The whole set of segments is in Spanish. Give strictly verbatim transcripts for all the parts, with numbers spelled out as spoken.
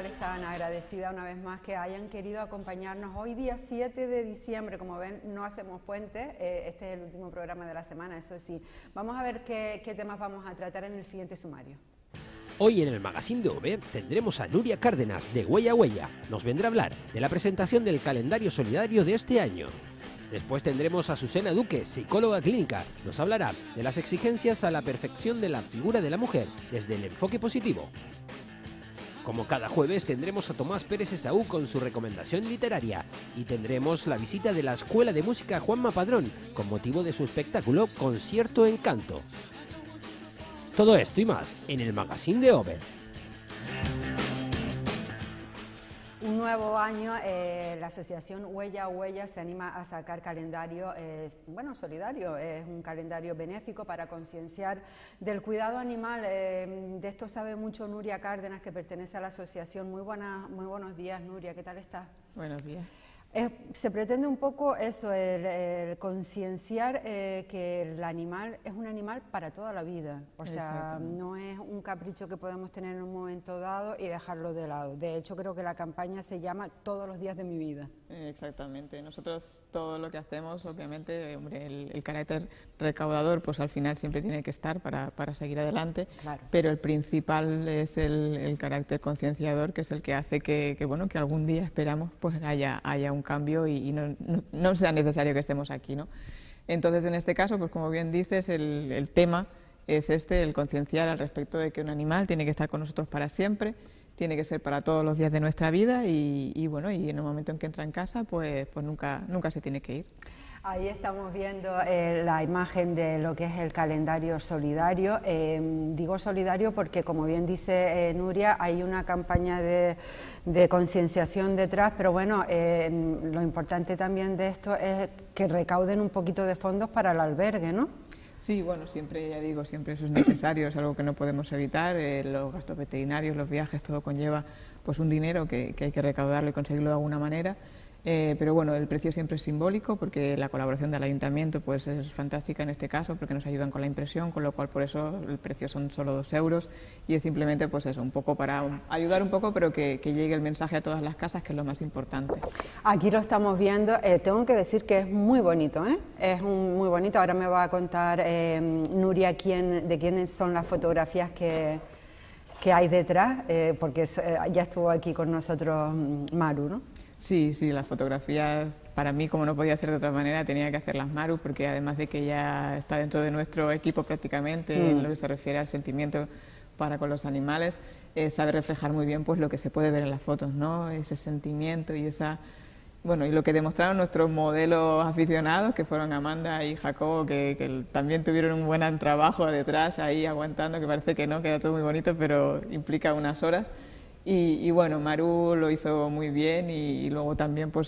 González tan agradecida una vez más que hayan querido acompañarnos hoy día siete de diciembre. Como ven, no hacemos puente, eh, este es el último programa de la semana, eso sí. Vamos a ver qué, qué temas vamos a tratar en el siguiente sumario. Hoy en el Magazine de O V tendremos a Nuria Cárdenas de Huella a Huella. Nos vendrá a hablar de la presentación del calendario solidario de este año. Después tendremos a Susana Duque, psicóloga clínica. Nos hablará de las exigencias a la perfección de la figura de la mujer desde el enfoque positivo. Como cada jueves tendremos a Tomás Pérez Esaú con su recomendación literaria y tendremos la visita de la Escuela de Música Juanma Padrón con motivo de su espectáculo Concierto Encanto. Todo esto y más en el Magazine de O V. Un nuevo año, eh, la asociación Huella a Huella se anima a sacar calendario, eh, bueno, solidario, es un calendario benéfico para concienciar del cuidado animal. Eh, de esto sabe mucho Nuria Cárdenas, que pertenece a la asociación. Muy, buena, muy buenos días, Nuria, ¿qué tal estás? Buenos días. Eh, se pretende un poco eso, el, el concienciar eh, que el animal es un animal para toda la vida, o sea, no es un capricho que podemos tener en un momento dado y dejarlo de lado. De hecho, creo que la campaña se llama Todos los días de mi vida. Exactamente, nosotros todo lo que hacemos, obviamente, hombre, el, el carácter recaudador, pues al final siempre tiene que estar para, para seguir adelante, claro. Pero el principal es el, el carácter concienciador, que es el que hace que, que, bueno, que algún día esperamos pues haya, haya un cambio y, y no, no, no sea necesario que estemos aquí, ¿no? Entonces, en este caso, pues como bien dices, el, el tema es este, el concienciar al respecto de que un animal tiene que estar con nosotros para siempre, tiene que ser para todos los días de nuestra vida y, y bueno, y en el momento en que entra en casa, pues, pues nunca, nunca se tiene que ir. Ahí estamos viendo eh, la imagen de lo que es el calendario solidario. Eh, digo solidario porque, como bien dice eh, Nuria, hay una campaña de, de concienciación detrás, pero bueno, eh, lo importante también de esto es que recauden un poquito de fondos para el albergue, ¿no? Sí, bueno, siempre, ya digo, siempre eso es necesario, es algo que no podemos evitar, eh, los gastos veterinarios, los viajes, todo conlleva pues un dinero que, que hay que recaudarlo y conseguirlo de alguna manera. Eh, pero bueno, el precio siempre es simbólico porque la colaboración del ayuntamiento pues es fantástica en este caso porque nos ayudan con la impresión, con lo cual por eso el precio son solo dos euros y es simplemente pues eso, un poco para ayudar un poco, pero que, que llegue el mensaje a todas las casas, que es lo más importante. Aquí lo estamos viendo, eh, tengo que decir que es muy bonito, ¿eh? Es un, muy bonito. Ahora me va a contar eh, Nuria quién, de quiénes son las fotografías que, que hay detrás, eh, porque es, eh, ya estuvo aquí con nosotros Maru, ¿no? Sí, sí, las fotografías para mí, como no podía ser de otra manera, tenía que hacerlas Maru, porque además de que ella está dentro de nuestro equipo prácticamente, mm. en lo que se refiere al sentimiento para con los animales, eh, sabe reflejar muy bien pues lo que se puede ver en las fotos, ¿no? Ese sentimiento y esa... Bueno, y lo que demostraron nuestros modelos aficionados, que fueron Amanda y Jacobo, que, que también tuvieron un buen trabajo detrás, ahí aguantando, que parece que no, queda todo muy bonito, pero implica unas horas. Y, y bueno, Maru lo hizo muy bien y, y luego también pues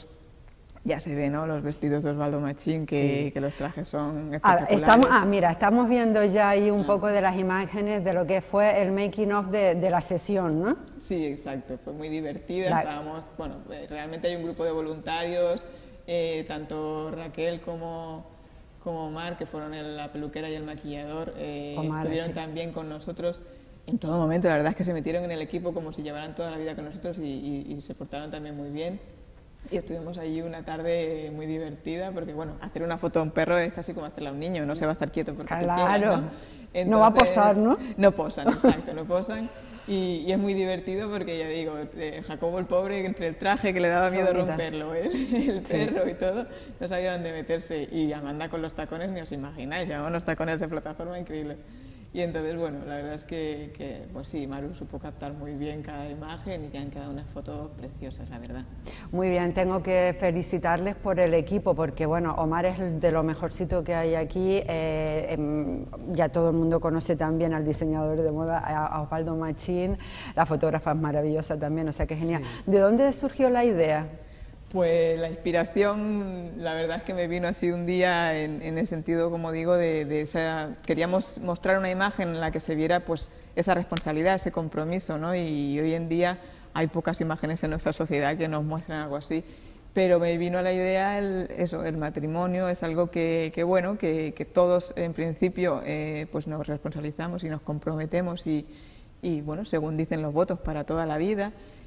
ya se ve, ¿no? Los vestidos de Osvaldo Machín, que, sí. que los trajes son espectaculares. Ah, estamos, ah, mira, estamos viendo ya ahí un ah. poco de las imágenes de lo que fue el making of de, de la sesión, ¿no? Sí, exacto, fue muy divertida, la... estábamos, bueno, realmente hay un grupo de voluntarios, eh, tanto Raquel como, como Omar, que fueron el, la peluquera y el maquillador, eh, Omar, estuvieron sí. también con nosotros. En todo momento, la verdad es que se metieron en el equipo como si llevaran toda la vida con nosotros y, y, y se portaron también muy bien. Y estuvimos allí una tarde muy divertida porque, bueno, hacer una foto a un perro es casi como hacerla a un niño, no se va a estar quieto porque claro. te quieran, ¿no? Entonces, no va a posar, ¿no? No posan, exacto, no posan. Y, y es muy divertido porque, ya digo, eh, Jacobo el pobre, entre el traje que le daba miedo romperlo, el, el perro sí. y todo, no sabía dónde meterse. Y Amanda con los tacones, ni os imagináis, llevamos unos tacones de plataforma increíbles. Y entonces, bueno, la verdad es que, que pues sí, Maru supo captar muy bien cada imagen y que han quedado unas fotos preciosas, la verdad. Muy bien, tengo que felicitarles por el equipo, porque bueno, Omar es de lo mejorcito que hay aquí, eh, eh, ya todo el mundo conoce también al diseñador de moda, a, a Osvaldo Machín, la fotógrafa es maravillosa también, o sea que genial. Sí. ¿De dónde surgió la idea? Pues la inspiración, la verdad es que me vino así un día en, en el sentido, como digo, de, de esa... Queríamos mostrar una imagen en la que se viera pues esa responsabilidad, ese compromiso, ¿no? Y hoy en día hay pocas imágenes en nuestra sociedad que nos muestran algo así. Pero me vino a la idea el, eso, el matrimonio es algo que, que bueno, que, que todos en principio eh, pues nos responsabilizamos y nos comprometemos y, y bueno, según dicen los votos, para toda la vida.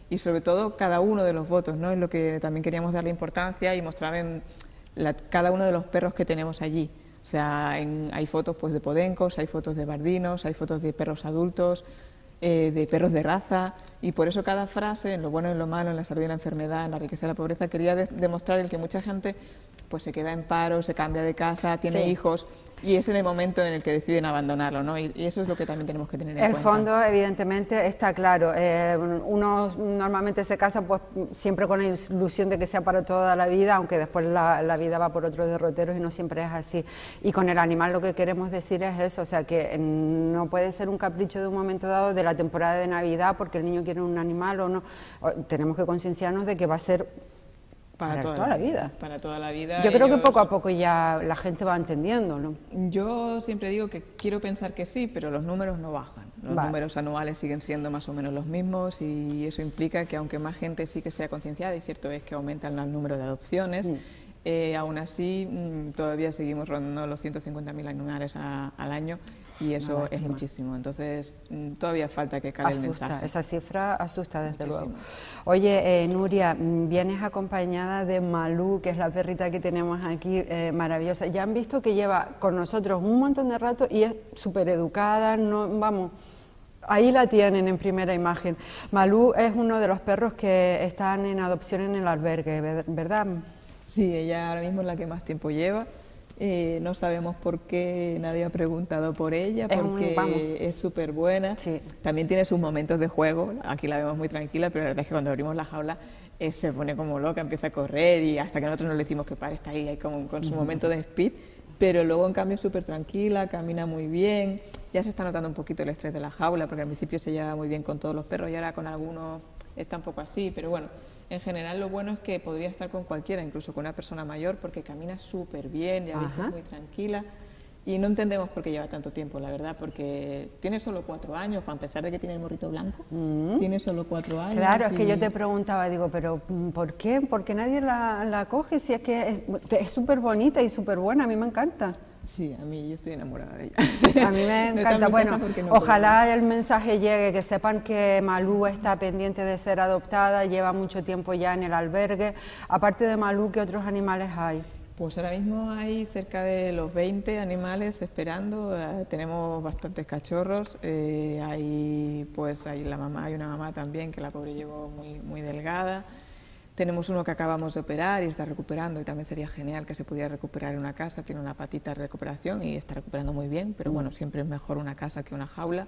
y sobre todo cada uno de los votos, ¿no? Es lo que también queríamos darle importancia y mostrar en la, cada uno de los perros que tenemos allí. O sea, en, hay fotos pues de podencos, hay fotos de bardinos, hay fotos de perros adultos, eh, de perros de raza, y por eso cada frase, en lo bueno y en lo malo, en la salud y en la enfermedad, en la riqueza y la pobreza, quería de, demostrar el que mucha gente pues se queda en paro, se cambia de casa, tiene sí. hijos, y es en el momento en el que deciden abandonarlo, ¿no? Y, y eso es lo que también tenemos que tener en el cuenta. El fondo, evidentemente, está claro. Eh, uno normalmente se casa pues siempre con la ilusión de que sea para toda la vida, aunque después la, la vida va por otros derroteros y no siempre es así. Y con el animal lo que queremos decir es eso, o sea, que no puede ser un capricho de un momento dado de la temporada de Navidad porque el niño quiere un animal o no. Tenemos que concienciarnos de que va a ser Para, para toda, toda la vida. vida. Para toda la vida. Yo creo ellos... que poco a poco ya la gente va entendiendo, ¿no? Yo siempre digo que quiero pensar que sí, pero los números no bajan. Los vale. números anuales siguen siendo más o menos los mismos y eso implica que aunque más gente sí que sea concienciada, y cierto es que aumentan el número de adopciones, mm. eh, aún así mmm, todavía seguimos rondando los ciento cincuenta mil animales a, al año. Y eso no, es muchísimo, entonces todavía falta que cale asusta, el mensaje. Esa cifra asusta desde muchísimo. luego. Oye, eh, Nuria, vienes acompañada de Malú, que es la perrita que tenemos aquí, eh, maravillosa. Ya han visto que lleva con nosotros un montón de rato y es súper educada, no, vamos, ahí la tienen en primera imagen. Malú es uno de los perros que están en adopción en el albergue, ¿verdad? Sí, ella ahora mismo es la que más tiempo lleva. Eh, no sabemos por qué nadie ha preguntado por ella, es porque un, es súper buena. Sí. También tiene sus momentos de juego, aquí la vemos muy tranquila, pero la verdad es que cuando abrimos la jaula eh, se pone como loca, empieza a correr y hasta que nosotros no le decimos que pare, está ahí, ahí con, con su momento de speed, pero luego en cambio es súper tranquila, camina muy bien, ya se está notando un poquito el estrés de la jaula, porque al principio se lleva muy bien con todos los perros y ahora con algunos está un poco así, pero bueno. En general lo bueno es que podría estar con cualquiera, incluso con una persona mayor, porque camina súper bien, ya veis que es muy tranquila. Y no entendemos por qué lleva tanto tiempo, la verdad, porque tiene solo cuatro años, a pesar de que tiene el morrito blanco, mm. tiene solo cuatro años. Claro, es que yo te preguntaba, digo, pero ¿por qué? ¿Por qué nadie la, la coge? Si es que es súper bonita y súper buena, a mí me encanta. Sí, a mí yo estoy enamorada de ella. A mí me encanta. No bueno, no ojalá puedo. El mensaje llegue, que sepan que Malú está pendiente de ser adoptada, lleva mucho tiempo ya en el albergue. Aparte de Malú, ¿qué otros animales hay? Pues ahora mismo hay cerca de los veinte animales esperando, eh, tenemos bastantes cachorros, eh, hay, pues, hay, la mamá, hay una mamá también que la pobre llegó muy, muy delgada. Tenemos uno que acabamos de operar y está recuperando y también sería genial que se pudiera recuperar en una casa, tiene una patita de recuperación y está recuperando muy bien, pero bueno, siempre es mejor una casa que una jaula.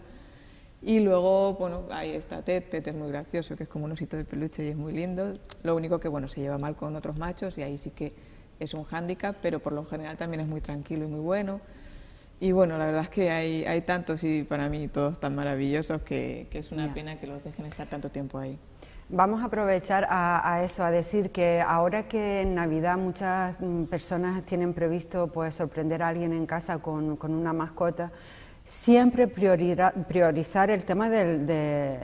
Y luego, bueno, ahí está Ted, Ted es muy gracioso, que es como un osito de peluche y es muy lindo, lo único que bueno, se lleva mal con otros machos y ahí sí que es un hándicap, pero por lo general también es muy tranquilo y muy bueno. Y bueno, la verdad es que hay, hay tantos y para mí todos tan maravillosos que, que es una yeah. pena que los dejen estar tanto tiempo ahí. Vamos a aprovechar a, a eso, a decir que ahora que en Navidad muchas personas tienen previsto pues sorprender a alguien en casa con, con una mascota, siempre priorizar, priorizar el tema del, de,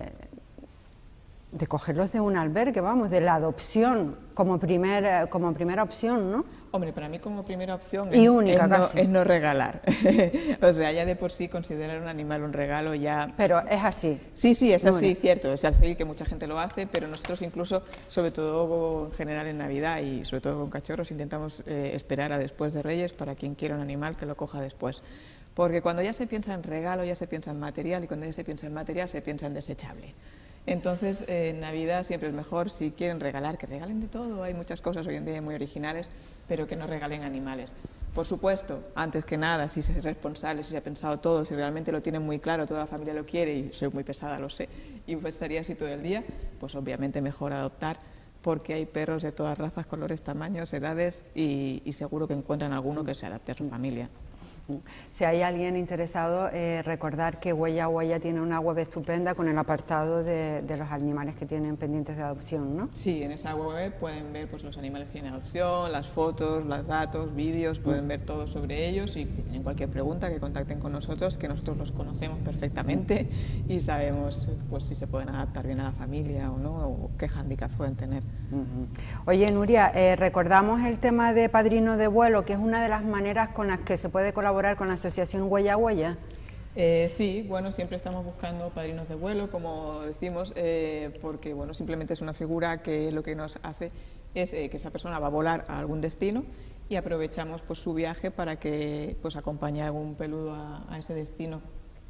de cogerlos de un albergue, vamos, de la adopción como, primer, como primera opción, ¿no? Hombre, para mí como primera opción y es, única, es, casi. No, es no regalar. O sea, ya de por sí considerar un animal un regalo ya... Pero es así. Sí, sí, es así, Bueno. cierto. Es así que mucha gente lo hace, pero nosotros incluso, sobre todo en general en Navidad y sobre todo con cachorros, intentamos eh, esperar a después de Reyes para quien quiera un animal que lo coja después. Porque cuando ya se piensa en regalo, ya se piensa en material, y cuando ya se piensa en material, se piensa en desechable. Entonces, eh, en Navidad siempre es mejor, si quieren regalar, que regalen de todo. Hay muchas cosas hoy en día muy originales, pero que no regalen animales. Por supuesto, antes que nada, si se es responsable, si se ha pensado todo, si realmente lo tienen muy claro, toda la familia lo quiere, y soy muy pesada, lo sé, y pues estaría así todo el día, pues obviamente mejor adoptar, porque hay perros de todas razas, colores, tamaños, edades, y, y seguro que encuentran alguno que se adapte a su familia. Si hay alguien interesado, eh, recordar que Huella a Huella tiene una web estupenda con el apartado de, de los animales que tienen pendientes de adopción, ¿no? Sí, en esa web pueden ver pues, los animales que tienen adopción, las fotos, los datos, vídeos, pueden ver todo sobre ellos y si tienen cualquier pregunta que contacten con nosotros, que nosotros los conocemos perfectamente y sabemos pues, si se pueden adaptar bien a la familia o no, o qué hándicaps pueden tener. Uh-huh. Oye, Nuria, eh, recordamos el tema de padrino de vuelo, que es una de las maneras con las que se puede colaborar con la asociación Huella a Huella. Eh, sí, bueno, siempre estamos buscando padrinos de vuelo, como decimos, eh, porque bueno, simplemente es una figura que lo que nos hace es eh, que esa persona va a volar a algún destino y aprovechamos pues, su viaje para que pues, acompañe a algún peludo a, a ese destino.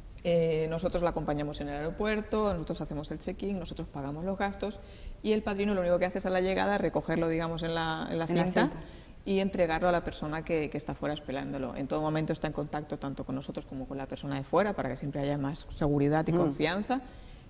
Eh, nosotros la acompañamos en el aeropuerto, nosotros hacemos el check-in, nosotros pagamos los gastos y el padrino lo único que hace es a la llegada recogerlo, digamos, en la, en la en cinta. La y entregarlo a la persona que, que está fuera esperándolo. En todo momento está en contacto tanto con nosotros como con la persona de fuera para que siempre haya más seguridad y mm. confianza.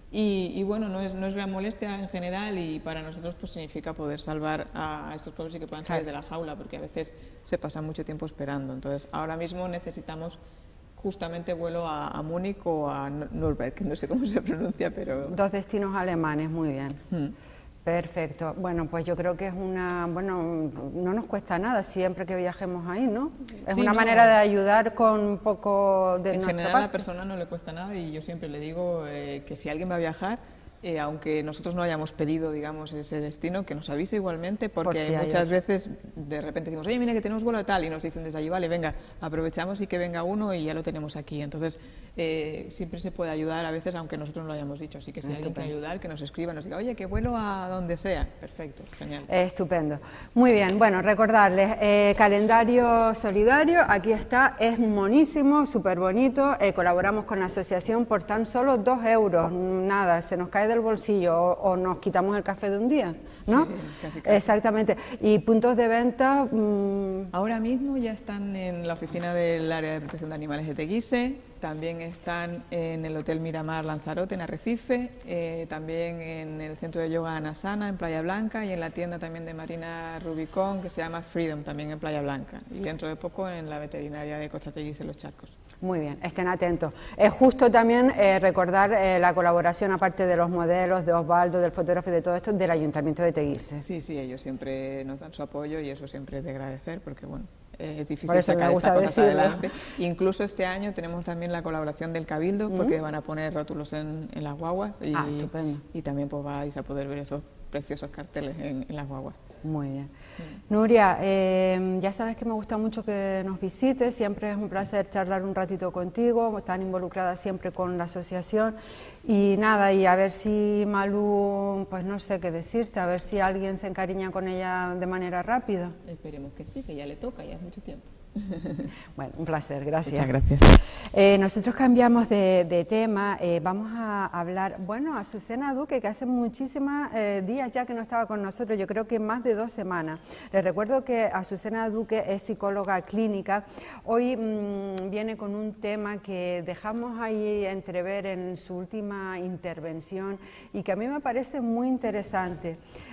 Y, y bueno, no es, no es gran molestia en general y para nosotros pues significa poder salvar a, a estos pueblos y que puedan salir de la jaula, porque a veces se pasan mucho tiempo esperando. Entonces ahora mismo necesitamos justamente vuelo a, a Múnich o a Nürnberg, que no sé cómo se pronuncia, pero... Dos destinos alemanes, muy bien. Mm. Perfecto. Bueno, pues yo creo que es una, bueno, no nos cuesta nada siempre que viajemos ahí, ¿no? Es sí, una no, manera de ayudar con un poco de en nuestra general parte. A la persona no le cuesta nada y yo siempre le digo eh, que si alguien va a viajar, eh, aunque nosotros no hayamos pedido, digamos, ese destino, que nos avise igualmente, porque Por si muchas hay... veces de repente decimos, oye, mira que tenemos vuelo tal, y nos dicen desde allí, vale, venga, aprovechamos y que venga uno y ya lo tenemos aquí. Entonces, eh, siempre se puede ayudar a veces, aunque nosotros no lo hayamos dicho, así que si hay alguien quiere ayudar, que nos escriba, nos diga, oye, que vuelo a donde sea. Perfecto, genial. Estupendo. Muy bien, bueno, recordarles, eh, calendario solidario, aquí está, es monísimo, súper bonito, eh, colaboramos con la asociación por tan solo dos euros, nada, se nos cae del bolsillo o, o nos quitamos el café de un día, ¿no? Sí, casi, casi. Exactamente. ¿Y puntos de venta? Mmm... Ahora mismo ya están en la oficina del área de protección de animales de Teguise, también están en el Hotel Miramar Lanzarote en Arrecife, eh, también en el centro de yoga Anasana en Playa Blanca y en la tienda también de Marina Rubicón que se llama Freedom también en Playa Blanca y dentro de poco en la veterinaria de Costa Teguise en Los Charcos. Muy bien, estén atentos. Es justo también eh, recordar eh, la colaboración, aparte de los modelos, de Osvaldo, del fotógrafo y de todo esto, del Ayuntamiento de Teguise. Sí, sí, ellos siempre nos dan su apoyo y eso siempre es de agradecer porque, bueno, es difícil Por eso sacar me gusta estas cosas decirlo. adelante. Incluso este año tenemos también la colaboración del Cabildo porque mm. van a poner rótulos en, en las guaguas y, ah, estupendo. y también pues vais a poder ver esos preciosos carteles en, en las guaguas. Muy bien. Mm. Nuria, eh, ya sabes que me gusta mucho que nos visites, siempre es un placer charlar un ratito contigo, tan involucrada siempre con la asociación y nada, y a ver si Malú, pues no sé qué decirte, a ver si alguien se encariña con ella de manera rápida. Esperemos que sí, que ya le toca, ya es mucho tiempo. Bueno, un placer, gracias. Muchas gracias. Eh, nosotros cambiamos de, de tema, eh, vamos a hablar, bueno, a Azucena Duque, que hace muchísimos eh, días ya que no estaba con nosotros, yo creo que más de dos semanas. Les recuerdo que Azucena Duque es psicóloga clínica, hoy mmm, viene con un tema que dejamos ahí entrever en su última intervención y que a mí me parece muy interesante,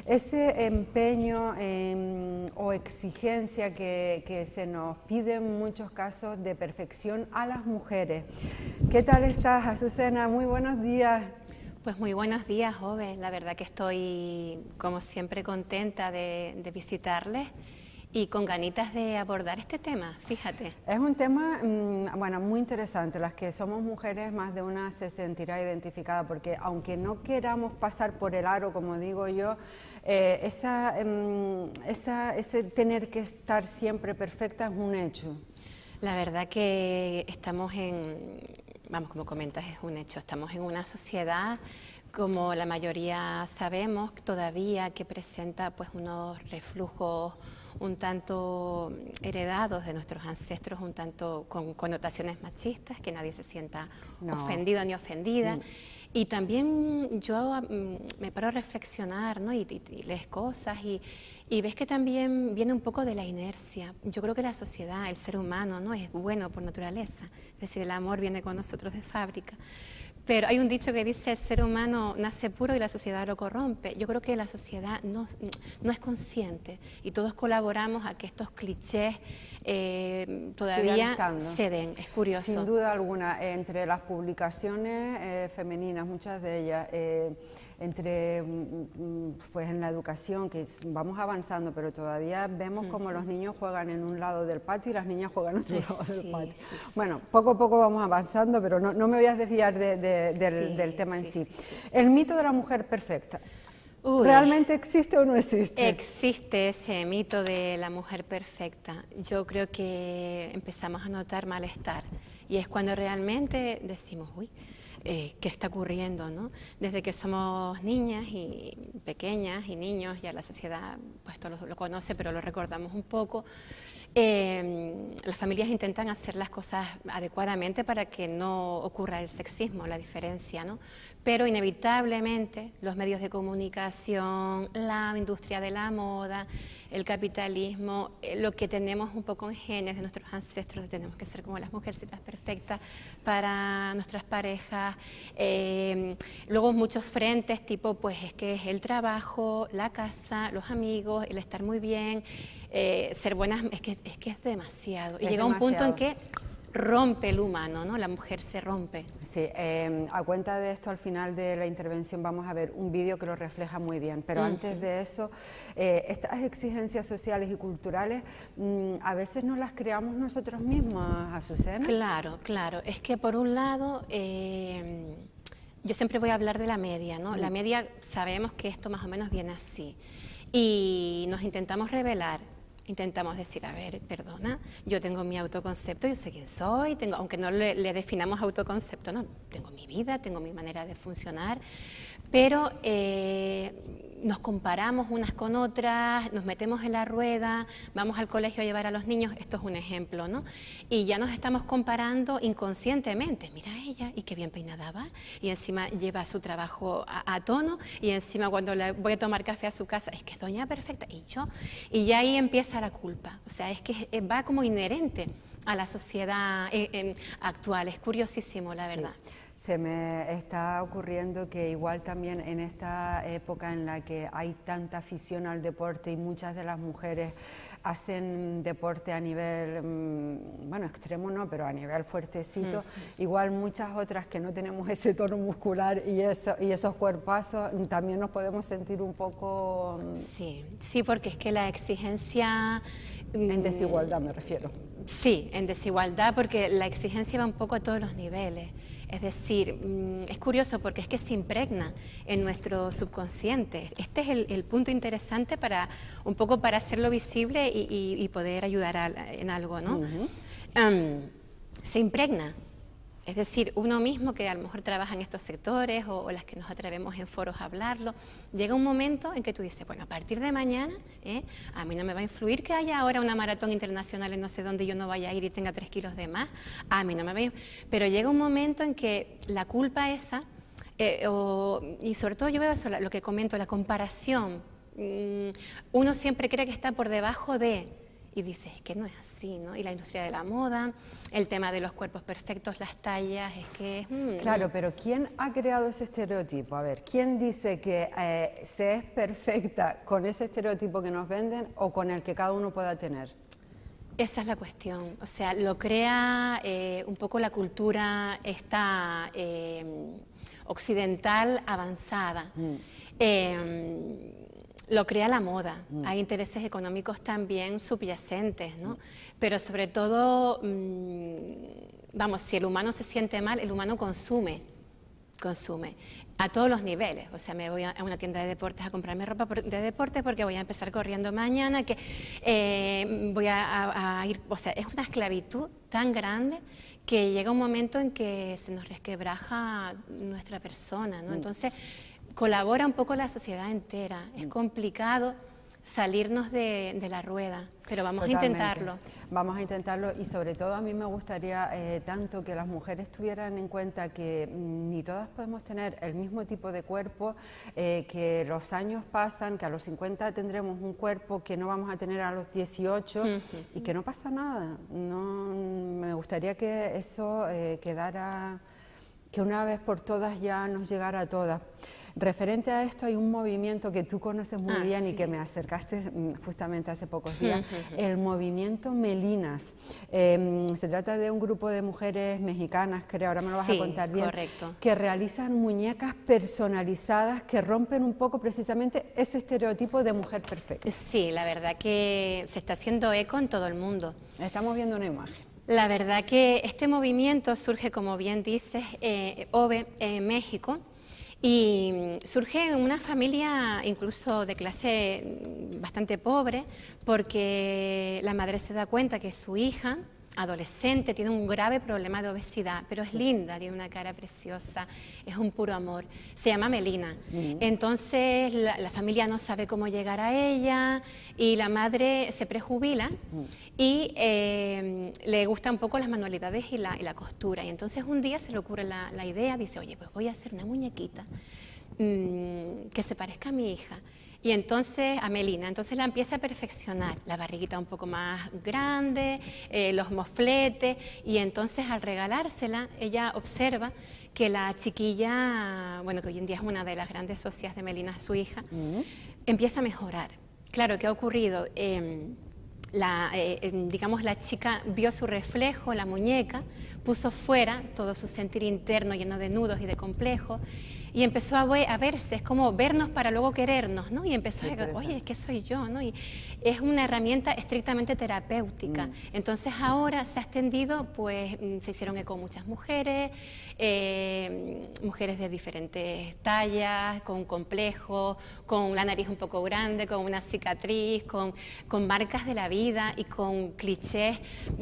ese empeño eh, o exigencia que, que se nos pide en muchos casos de perfección a las mujeres. ¿Qué tal estás, Azucena? Muy buenos días. Pues muy buenos días, Ove. La verdad que estoy, como siempre, contenta de, de visitarles y con ganitas de abordar este tema, fíjate. Es un tema, mmm, bueno, muy interesante. Las que somos mujeres, más de una se sentirá identificada, porque aunque no queramos pasar por el aro, como digo yo, eh, esa, mmm, esa, ese tener que estar siempre perfecta es un hecho. La verdad que estamos en, vamos, como comentas, es un hecho, estamos en una sociedad, como la mayoría sabemos, todavía que presenta pues unos reflujos un tanto heredados de nuestros ancestros, un tanto con connotaciones machistas, que nadie se sienta no. ofendido ni ofendida. Mm. Y también yo um, me paro a reflexionar, ¿no? y, y, y lees cosas y, y ves que también viene un poco de la inercia. Yo creo que la sociedad, el ser humano, ¿no? es bueno por naturaleza, es decir, el amor viene con nosotros de fábrica. Pero hay un dicho que dice, el ser humano nace puro y la sociedad lo corrompe. Yo creo que la sociedad no, no es consciente y todos colaboramos a que estos clichés eh, todavía se den. Es curioso. Sin duda alguna, entre las publicaciones eh, femeninas, muchas de ellas, eh, entre, pues en la educación, que vamos avanzando, pero todavía vemos uh-huh. como los niños juegan en un lado del patio y las niñas juegan en otro lado sí, del patio. Sí, sí. Bueno, poco a poco vamos avanzando, pero no, no me voy a desviar de, de, del, sí, del tema sí, en sí. sí. El mito de la mujer perfecta. Uy. ¿Realmente existe o no existe? Existe ese mito de la mujer perfecta. Yo creo que empezamos a notar malestar y es cuando realmente decimos, uy, eh, ¿qué está ocurriendo, ¿no? Desde que somos niñas y pequeñas y niños, ya la sociedad pues todo lo, lo conoce, pero lo recordamos un poco. Eh, las familias intentan hacer las cosas adecuadamente para que no ocurra el sexismo, la diferencia, ¿no? Pero inevitablemente los medios de comunicación, la industria de la moda, el capitalismo, eh, lo que tenemos un poco en genes de nuestros ancestros, tenemos que ser como las mujercitas perfectas para nuestras parejas. Eh, luego muchos frentes, tipo, pues es que es el trabajo, la casa, los amigos, el estar muy bien, eh, ser buenas, es que es, que es demasiado. Y es llega demasiado. un punto en que rompe el humano, ¿no? La mujer se rompe. Sí, eh, a cuenta de esto, al final de la intervención vamos a ver un vídeo que lo refleja muy bien, pero uh-huh. antes de eso, eh, estas exigencias sociales y culturales, mmm, a veces no las creamos nosotros mismos, Azucena. Claro, claro, es que por un lado, eh, yo siempre voy a hablar de la media, ¿no? Uh-huh. La media, sabemos que esto más o menos viene así, y nos intentamos revelar. Intentamos decir, a ver, perdona, yo tengo mi autoconcepto, yo sé quién soy, tengo, aunque no le, le definamos autoconcepto, no, tengo mi vida, tengo mi manera de funcionar, pero eh, nos comparamos unas con otras, nos metemos en la rueda, vamos al colegio a llevar a los niños, esto es un ejemplo, ¿no? Y ya nos estamos comparando inconscientemente, mira ella, y qué bien peinada va, y encima lleva su trabajo a, a tono, y encima cuando le voy a tomar café a su casa, es que es doña perfecta, y yo, y ya ahí empieza la culpa, o sea, es que va como inherente a la sociedad eh, eh, actual, es curiosísimo, la verdad. Sí. Se me está ocurriendo que igual también en esta época en la que hay tanta afición al deporte y muchas de las mujeres hacen deporte a nivel, bueno, extremo no, pero a nivel fuertecito, mm. igual muchas otras que no tenemos ese tono muscular y, eso, y esos cuerpazos, también nos podemos sentir un poco... Sí, sí, porque es que la exigencia... En desigualdad me refiero. Sí, en desigualdad, porque la exigencia va un poco a todos los niveles. Es decir, es curioso porque es que se impregna en nuestro subconsciente. Este es el, el punto interesante para un poco para hacerlo visible y, y, y poder ayudar a, en algo, ¿no? Uh-huh. um, se impregna. Es decir, uno mismo que a lo mejor trabaja en estos sectores o, o las que nos atrevemos en foros a hablarlo, llega un momento en que tú dices, bueno, a partir de mañana, ¿eh? a mí no me va a influir que haya ahora una maratón internacional en no sé dónde yo no vaya a ir y tenga tres kilos de más, a mí no me va a influir. Pero llega un momento en que la culpa esa, eh, o, y sobre todo yo veo eso, lo que comento, la comparación, mmm, uno siempre cree que está por debajo de... Y dices, es que no es así, ¿no? Y la industria de la moda, el tema de los cuerpos perfectos, las tallas, es que... Mm, claro, pero ¿quién ha creado ese estereotipo? A ver, ¿quién dice que eh, se es perfecta con ese estereotipo que nos venden o con el que cada uno pueda tener? Esa es la cuestión. O sea, lo crea eh, un poco la cultura esta eh, occidental avanzada. Mm. Eh, Lo crea la moda, mm. hay intereses económicos también subyacentes, ¿no? Mm. Pero sobre todo, mmm, vamos, si el humano se siente mal, el humano consume, consume, a todos los niveles. O sea, me voy a una tienda de deportes a comprarme ropa de deporte porque voy a empezar corriendo mañana, que eh, voy a, a, a ir, o sea, es una esclavitud tan grande que llega un momento en que se nos resquebraja nuestra persona, ¿no? Mm. Entonces, colabora un poco la sociedad entera. Es complicado salirnos de, de la rueda, pero vamos Totalmente. a intentarlo. Vamos a intentarlo y sobre todo a mí me gustaría eh, tanto que las mujeres tuvieran en cuenta que mm, ni todas podemos tener el mismo tipo de cuerpo, eh, que los años pasan, que a los cincuenta tendremos un cuerpo que no vamos a tener a los dieciocho uh-huh. y que no pasa nada. No, me gustaría que eso eh, quedara, que una vez por todas ya nos llegara a todas. Referente a esto hay un movimiento que tú conoces muy ah, bien sí. y que me acercaste justamente hace pocos días, uh-huh. el movimiento Melinas. Eh, se trata de un grupo de mujeres mexicanas, creo, ahora me lo vas sí, a contar bien, correcto. que realizan muñecas personalizadas que rompen un poco precisamente ese estereotipo de mujer perfecta. Sí, la verdad que se está haciendo eco en todo el mundo. Estamos viendo una imagen. La verdad que este movimiento surge, como bien dices, eh, O V E en México. Y surge en una familia incluso de clase bastante pobre, porque la madre se da cuenta que su hija, adolescente, tiene un grave problema de obesidad, pero es linda, tiene una cara preciosa, es un puro amor. Se llama Melina. Uh-huh. Entonces la, la familia no sabe cómo llegar a ella y la madre se prejubila uh-huh. y eh, le gustan un poco las manualidades y la, y la costura. Y entonces un día se le ocurre la, la idea, dice, oye, pues voy a hacer una muñequita mmm, que se parezca a mi hija. Y entonces, a Melina, entonces la empieza a perfeccionar, la barriguita un poco más grande, eh, los mofletes, y entonces al regalársela, ella observa que la chiquilla, bueno, que hoy en día es una de las grandes socias de Melina, su hija, uh-huh. empieza a mejorar. Claro, ¿qué ha ocurrido? Eh, la, eh, digamos, la chica vio su reflejo, la muñeca, puso fuera todo su sentir interno lleno de nudos y de complejos, y empezó a, ver, a verse, es como vernos para luego querernos, ¿no? Y empezó a decir, oye, ¿qué soy yo? ¿no? Y es una herramienta estrictamente terapéutica. Mm. Entonces ahora se ha extendido, pues se hicieron eco muchas mujeres, eh, mujeres de diferentes tallas, con complejos, con la nariz un poco grande, con una cicatriz, con, con marcas de la vida y con clichés,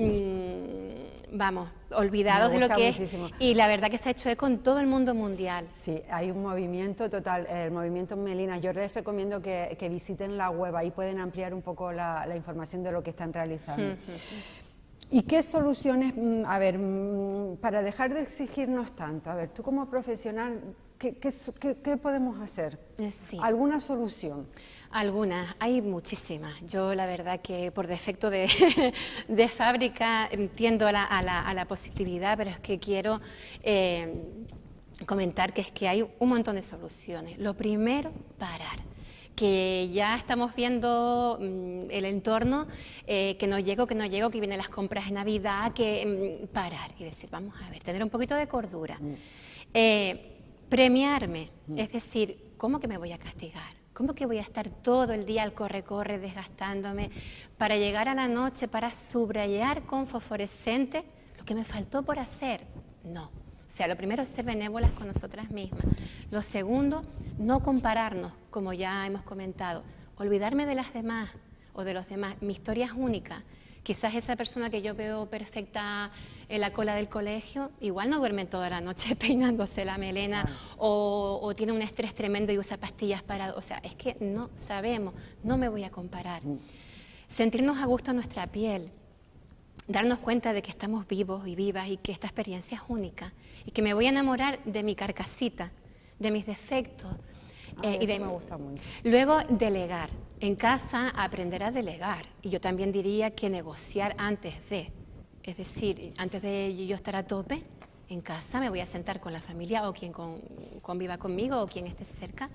mmm, vamos, olvidados de lo que muchísimo. Es, y la verdad que se ha hecho eco en todo el mundo mundial. Sí, hay un movimiento total, el movimiento Melina. Yo les recomiendo que, que visiten la web, ahí pueden ampliar un poco la, la información de lo que están realizando. Uh-huh. ¿Y qué soluciones, a ver, para dejar de exigirnos tanto? A ver, tú como profesional, ¿qué, qué, qué, qué podemos hacer? Sí. ¿Alguna solución? Algunas, hay muchísimas. Yo la verdad que por defecto de, de fábrica tiendo a la, a, la, a la positividad, pero es que quiero eh, comentar que es que hay un montón de soluciones. Lo primero, parar. Que ya estamos viendo mmm, el entorno, eh, que no llego, que no llego, que vienen las compras de Navidad, que mmm, parar y decir, vamos a ver, tener un poquito de cordura. Mm. Eh, premiarme, mm. es decir, ¿cómo que me voy a castigar? ¿Cómo que voy a estar todo el día al corre-corre desgastándome para llegar a la noche, para subrayar con fosforescente lo que me faltó por hacer? No. O sea, lo primero es ser benévolas con nosotras mismas. Lo segundo, no compararnos, como ya hemos comentado. Olvidarme de las demás o de los demás. Mi historia es única. Quizás esa persona que yo veo perfecta en la cola del colegio, igual no duerme toda la noche peinándose la melena ah. o, o tiene un estrés tremendo y usa pastillas para... O sea, es que no sabemos, no me voy a comparar. Mm. Sentirnos a gusto en nuestra piel, darnos cuenta de que estamos vivos y vivas y que esta experiencia es única y que me voy a enamorar de mi carcasita, de mis defectos. Ah, eh, y de, me gusta mucho. Luego, delegar. En casa, aprender a delegar. Y yo también diría que negociar antes de. Es decir, antes de yo estar a tope, en casa me voy a sentar con la familia o quien con, conviva conmigo o quien esté cerca.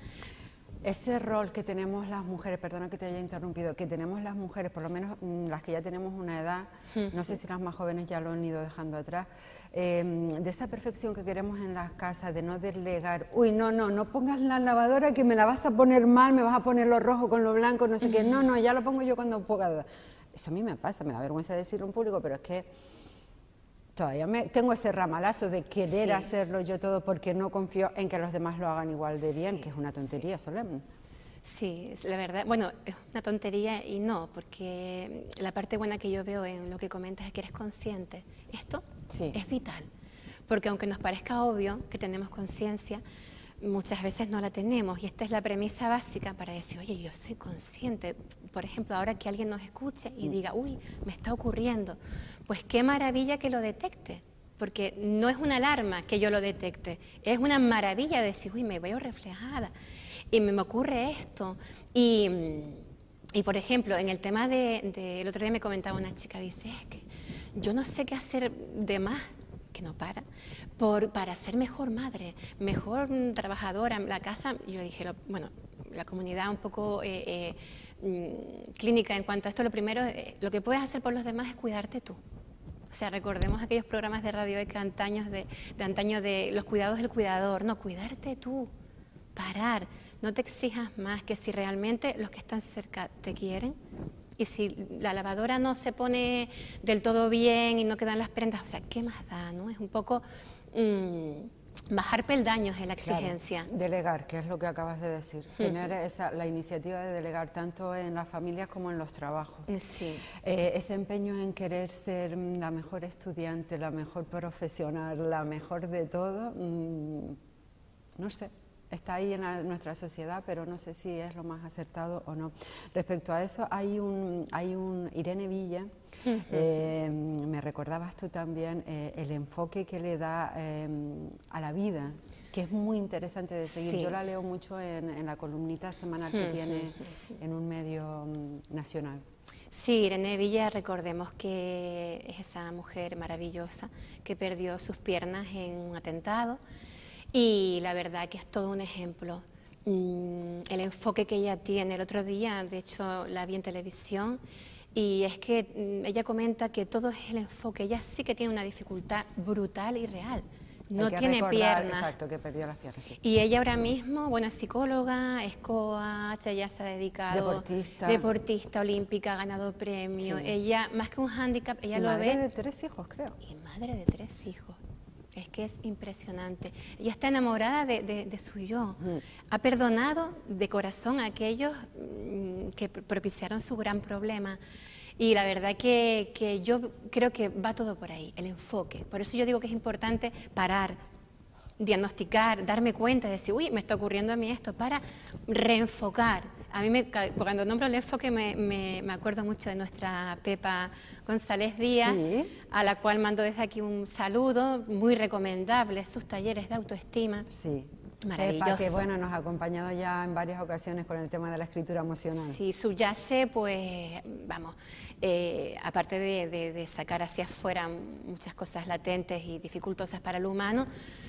Ese rol que tenemos las mujeres, perdona que te haya interrumpido, que tenemos las mujeres, por lo menos las que ya tenemos una edad, no sé si las más jóvenes ya lo han ido dejando atrás, eh, de esa perfección que queremos en las casas, de no delegar, uy, no, no, no pongas la lavadora que me la vas a poner mal, me vas a poner lo rojo con lo blanco, no sé uh-huh. qué, no, no, ya lo pongo yo cuando pueda. Eso a mí me pasa, me da vergüenza decirlo en público, pero es que todavía me, tengo ese ramalazo de querer sí. hacerlo yo todo porque no confío en que los demás lo hagan igual de bien, sí, que es una tontería sí. solemne. Sí, la verdad, bueno, es una tontería y no, porque la parte buena que yo veo en lo que comentas es que eres consciente. Esto sí. es vital, porque aunque nos parezca obvio que tenemos conciencia, muchas veces no la tenemos y esta es la premisa básica para decir, oye, yo soy consciente. Por ejemplo, ahora que alguien nos escuche y diga, uy, me está ocurriendo, pues qué maravilla que lo detecte, porque no es una alarma que yo lo detecte, es una maravilla decir, uy, me veo reflejada y me, me ocurre esto. Y, y, por ejemplo, en el tema de, de, el otro día me comentaba una chica, dice, es que yo no sé qué hacer de más, que no para, por, para ser mejor madre, mejor trabajadora en la casa. Yo le dije, lo, bueno, la comunidad un poco eh, eh, clínica en cuanto a esto, lo primero, eh, lo que puedes hacer por los demás es cuidarte tú. O sea, recordemos aquellos programas de radio de antaños de, de antaño de los cuidados del cuidador. No, cuidarte tú, parar, no te exijas más que si realmente los que están cerca te quieren. Y si la lavadora no se pone del todo bien y no quedan las prendas, o sea, ¿qué más da, no? Es un poco mmm, bajar peldaños en la exigencia. Claro, delegar, que es lo que acabas de decir, uh-huh. tener esa, la iniciativa de delegar tanto en las familias como en los trabajos. Sí. Eh, ese empeño en querer ser la mejor estudiante, la mejor profesional, la mejor de todo, mmm, no sé. Está ahí en la, nuestra sociedad, pero no sé si es lo más acertado o no. Respecto a eso, hay un, hay un Irene Villa, uh-huh. eh, me recordabas tú también eh, el enfoque que le da eh, a la vida, que es muy interesante de seguir. Sí. Yo la leo mucho en, en la columnita semanal que uh-huh. tiene en un medio um, nacional. Sí, Irene Villa, recordemos que es esa mujer maravillosa que perdió sus piernas en un atentado. Y la verdad que es todo un ejemplo, mm, el enfoque que ella tiene. El otro día, de hecho, la vi en televisión y es que mm, ella comenta que todo es el enfoque. Ella sí que tiene una dificultad brutal y real. No Hay que tiene recordar, piernas. Exacto, que perdió las piernas. Sí. Y ella ahora mismo, bueno, es psicóloga, es coach, ella se ha dedicado... Deportista. Deportista olímpica, ha ganado premios. Sí. Ella, más que un hándicap, ella y lo madre ve... madre de tres hijos, creo. Y madre de tres hijos. Es que es impresionante. Ella está enamorada de, de, de su yo. Mm. Ha perdonado de corazón a aquellos mm, que propiciaron su gran problema. Y la verdad que, que yo creo que va todo por ahí, el enfoque. Por eso yo digo que es importante parar, diagnosticar, darme cuenta de decir, uy, me está ocurriendo a mí esto, para reenfocar. A mí, me, cuando nombro el enfoque, me, me, me acuerdo mucho de nuestra Pepa González Díaz, sí. a la cual mando desde aquí un saludo, muy recomendable, sus talleres de autoestima. Sí. Maravilloso. Pepa, que bueno, nos ha acompañado ya en varias ocasiones con el tema de la escritura emocional. Sí, subyace, pues, vamos, eh, aparte de, de, de sacar hacia afuera muchas cosas latentes y dificultosas para el humano,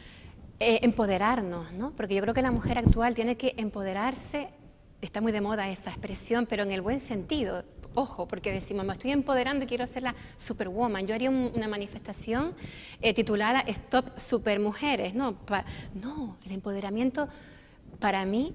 eh, empoderarnos, ¿no? Porque yo creo que la mujer actual tiene que empoderarse. Está muy de moda esa expresión, pero en el buen sentido. Ojo, porque decimos, me estoy empoderando y quiero ser la superwoman. Yo haría un, una manifestación eh, titulada Stop Supermujeres. No, pa, no, el empoderamiento para mí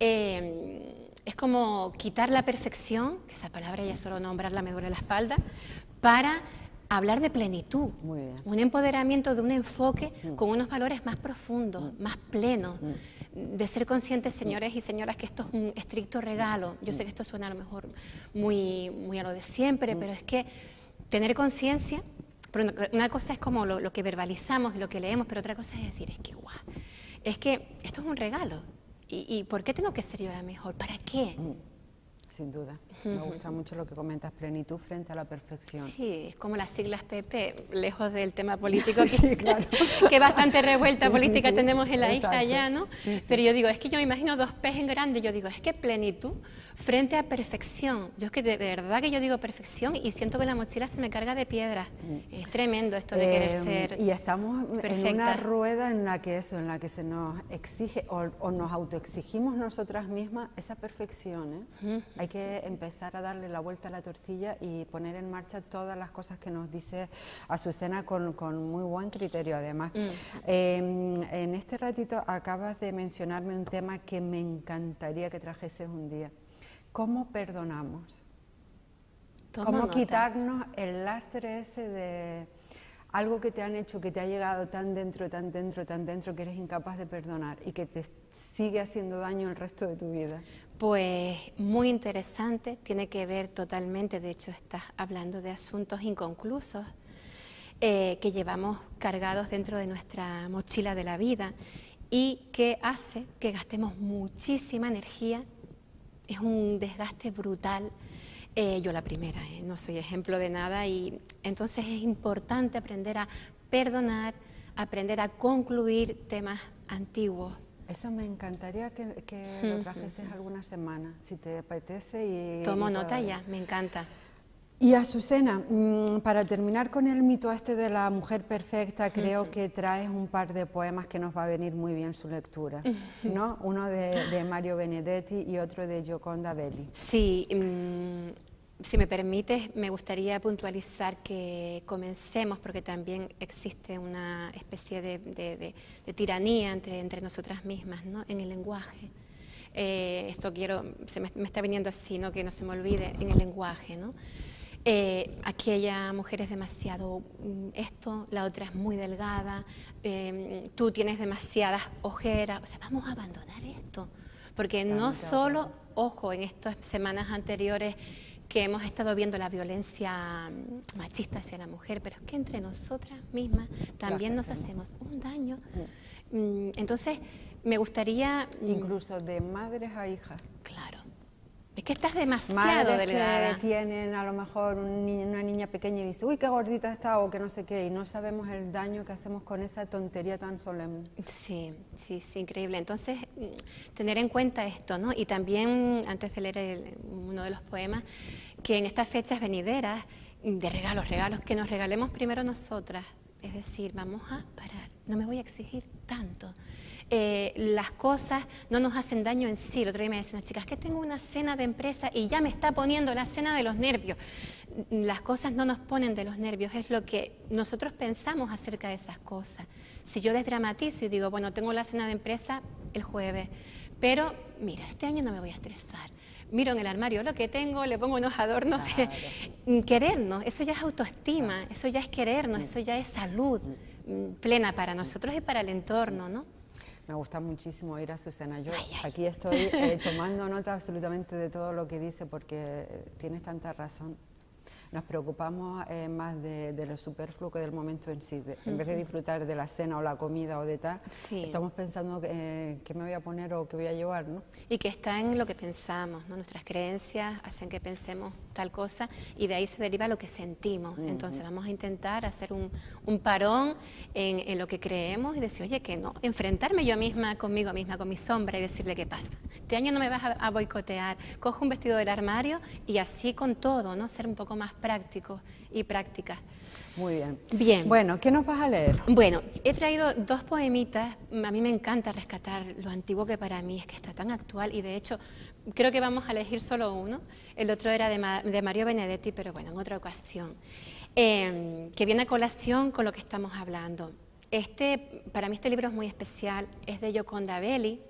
eh, es como quitar la perfección, que esa palabra ya solo nombrarla me duele la espalda, para hablar de plenitud. Muy bien. Un empoderamiento de un enfoque mm. con unos valores más profundos, mm. más plenos. Mm. De ser conscientes, señores y señoras, que esto es un estricto regalo. Yo sé que esto suena a lo mejor muy, muy a lo de siempre, pero es que tener conciencia, una cosa es como lo, lo que verbalizamos, lo que leemos, pero otra cosa es decir, es que guau, es que esto es un regalo. ¿Y, y por qué tengo que ser yo la mejor? ¿Para qué? Sin duda. Me gusta mucho lo que comentas, plenitud frente a la perfección. Sí, es como las siglas P P, lejos del tema político, que, sí, claro. que bastante revuelta sí, política sí, sí. tenemos en la Exacto. isla ya, ¿no? Sí, sí. Pero yo digo, es que yo me imagino dos P's en grande, yo digo, es que plenitud frente a perfección. Yo es que de verdad que yo digo perfección y siento que la mochila se me carga de piedras. Mm. Es tremendo esto de eh, querer ser Y estamos perfecta. En una rueda en la que eso, en la que se nos exige o, o nos autoexigimos nosotras mismas esa perfección, ¿eh? Mm. Hay que empezar a darle la vuelta a la tortilla y poner en marcha todas las cosas que nos dice Azucena con, con muy buen criterio además. Mm. Eh, en este ratito acabas de mencionarme un tema que me encantaría que trajeses un día. ¿Cómo perdonamos? Toma ¿Cómo nota. quitarnos el lastre ese de algo que te han hecho, que te ha llegado tan dentro, tan dentro, tan dentro, que eres incapaz de perdonar y que te sigue haciendo daño el resto de tu vida? Pues muy interesante, tiene que ver totalmente, de hecho estás hablando de asuntos inconclusos eh, que llevamos cargados dentro de nuestra mochila de la vida y que hace que gastemos muchísima energía, es un desgaste brutal. Eh, yo la primera, eh, no soy ejemplo de nada y entonces es importante aprender a perdonar, aprender a concluir temas antiguos. Eso me encantaría que, que mm. lo trajeses alguna semana, si te apetece. Y, Tomo y nota ya, me encanta. Y Azucena, mmm, para terminar con el mito este de la mujer perfecta, creo uh-huh. que traes un par de poemas que nos va a venir muy bien su lectura, uh-huh. ¿no? Uno de, de Mario Benedetti y otro de Gioconda Belli. Sí, mmm, si me permites, me gustaría puntualizar que comencemos, porque también existe una especie de, de, de, de tiranía entre, entre nosotras mismas, ¿no? En el lenguaje. Eh, esto quiero, se me, me está viniendo así, ¿no? Que no se me olvide, en el lenguaje, ¿no? Eh, aquella mujer es demasiado esto, la otra es muy delgada, eh, tú tienes demasiadas ojeras, o sea, vamos a abandonar esto, porque no solo, ojo, en estas semanas anteriores que hemos estado viendo la violencia machista hacia la mujer, pero es que entre nosotras mismas también nos hacemos un daño. Mm. Entonces, me gustaría... Incluso de madres a hijas. Claro. Es que estás demasiado Madres delgada. que tienen a lo mejor un ni una niña pequeña y dice, uy, qué gordita está o que no sé qué, y no sabemos el daño que hacemos con esa tontería tan solemne. Sí, sí, sí, increíble. Entonces, tener en cuenta esto, ¿no? Y también, antes de leer el, uno de los poemas, que en estas fechas venideras, de regalos, regalos, que nos regalemos primero nosotras. Es decir, vamos a parar, no me voy a exigir tanto. Eh, las cosas no nos hacen daño en sí. El otro día me decía una chica, es que tengo una cena de empresa y ya me está poniendo la cena de los nervios. Las cosas no nos ponen de los nervios, es lo que nosotros pensamos acerca de esas cosas. Si yo desdramatizo y digo, bueno, tengo la cena de empresa el jueves, pero mira, este año no me voy a estresar. Miro en el armario lo que tengo, le pongo unos adornos Claro. de querernos. Eso ya es autoestima, eso ya es querernos, eso ya es salud plena para nosotros y para el entorno, ¿no? Me gusta muchísimo ir a su cena. Yo Ay, ay. aquí estoy eh, tomando nota absolutamente de todo lo que dice porque tienes tanta razón. Nos preocupamos eh, más de, de lo superfluo que del momento en sí. De, en vez de disfrutar de la cena o la comida o de tal, Sí. estamos pensando eh, qué me voy a poner o qué voy a llevar, ¿no? Y que está en lo que pensamos, ¿no? Nuestras creencias hacen que pensemos tal cosa y de ahí se deriva lo que sentimos. Uh-huh. Entonces vamos a intentar hacer un, un parón en, en lo que creemos y decir, oye, que no, enfrentarme yo misma conmigo misma, con mi sombra y decirle qué pasa. Este año no me vas a, a boicotear, cojo un vestido del armario y así con todo, ¿no? Ser un poco más prácticos y prácticas. Muy bien. Bien. Bueno, ¿qué nos vas a leer? Bueno, he traído dos poemitas. A mí me encanta rescatar lo antiguo que para mí es que está tan actual y de hecho creo que vamos a elegir solo uno. El otro era de, Ma de Mario Benedetti, pero bueno, en otra ocasión. Eh, que viene a colación con lo que estamos hablando. Este, para mí este libro es muy especial, es de Yoconda Belli.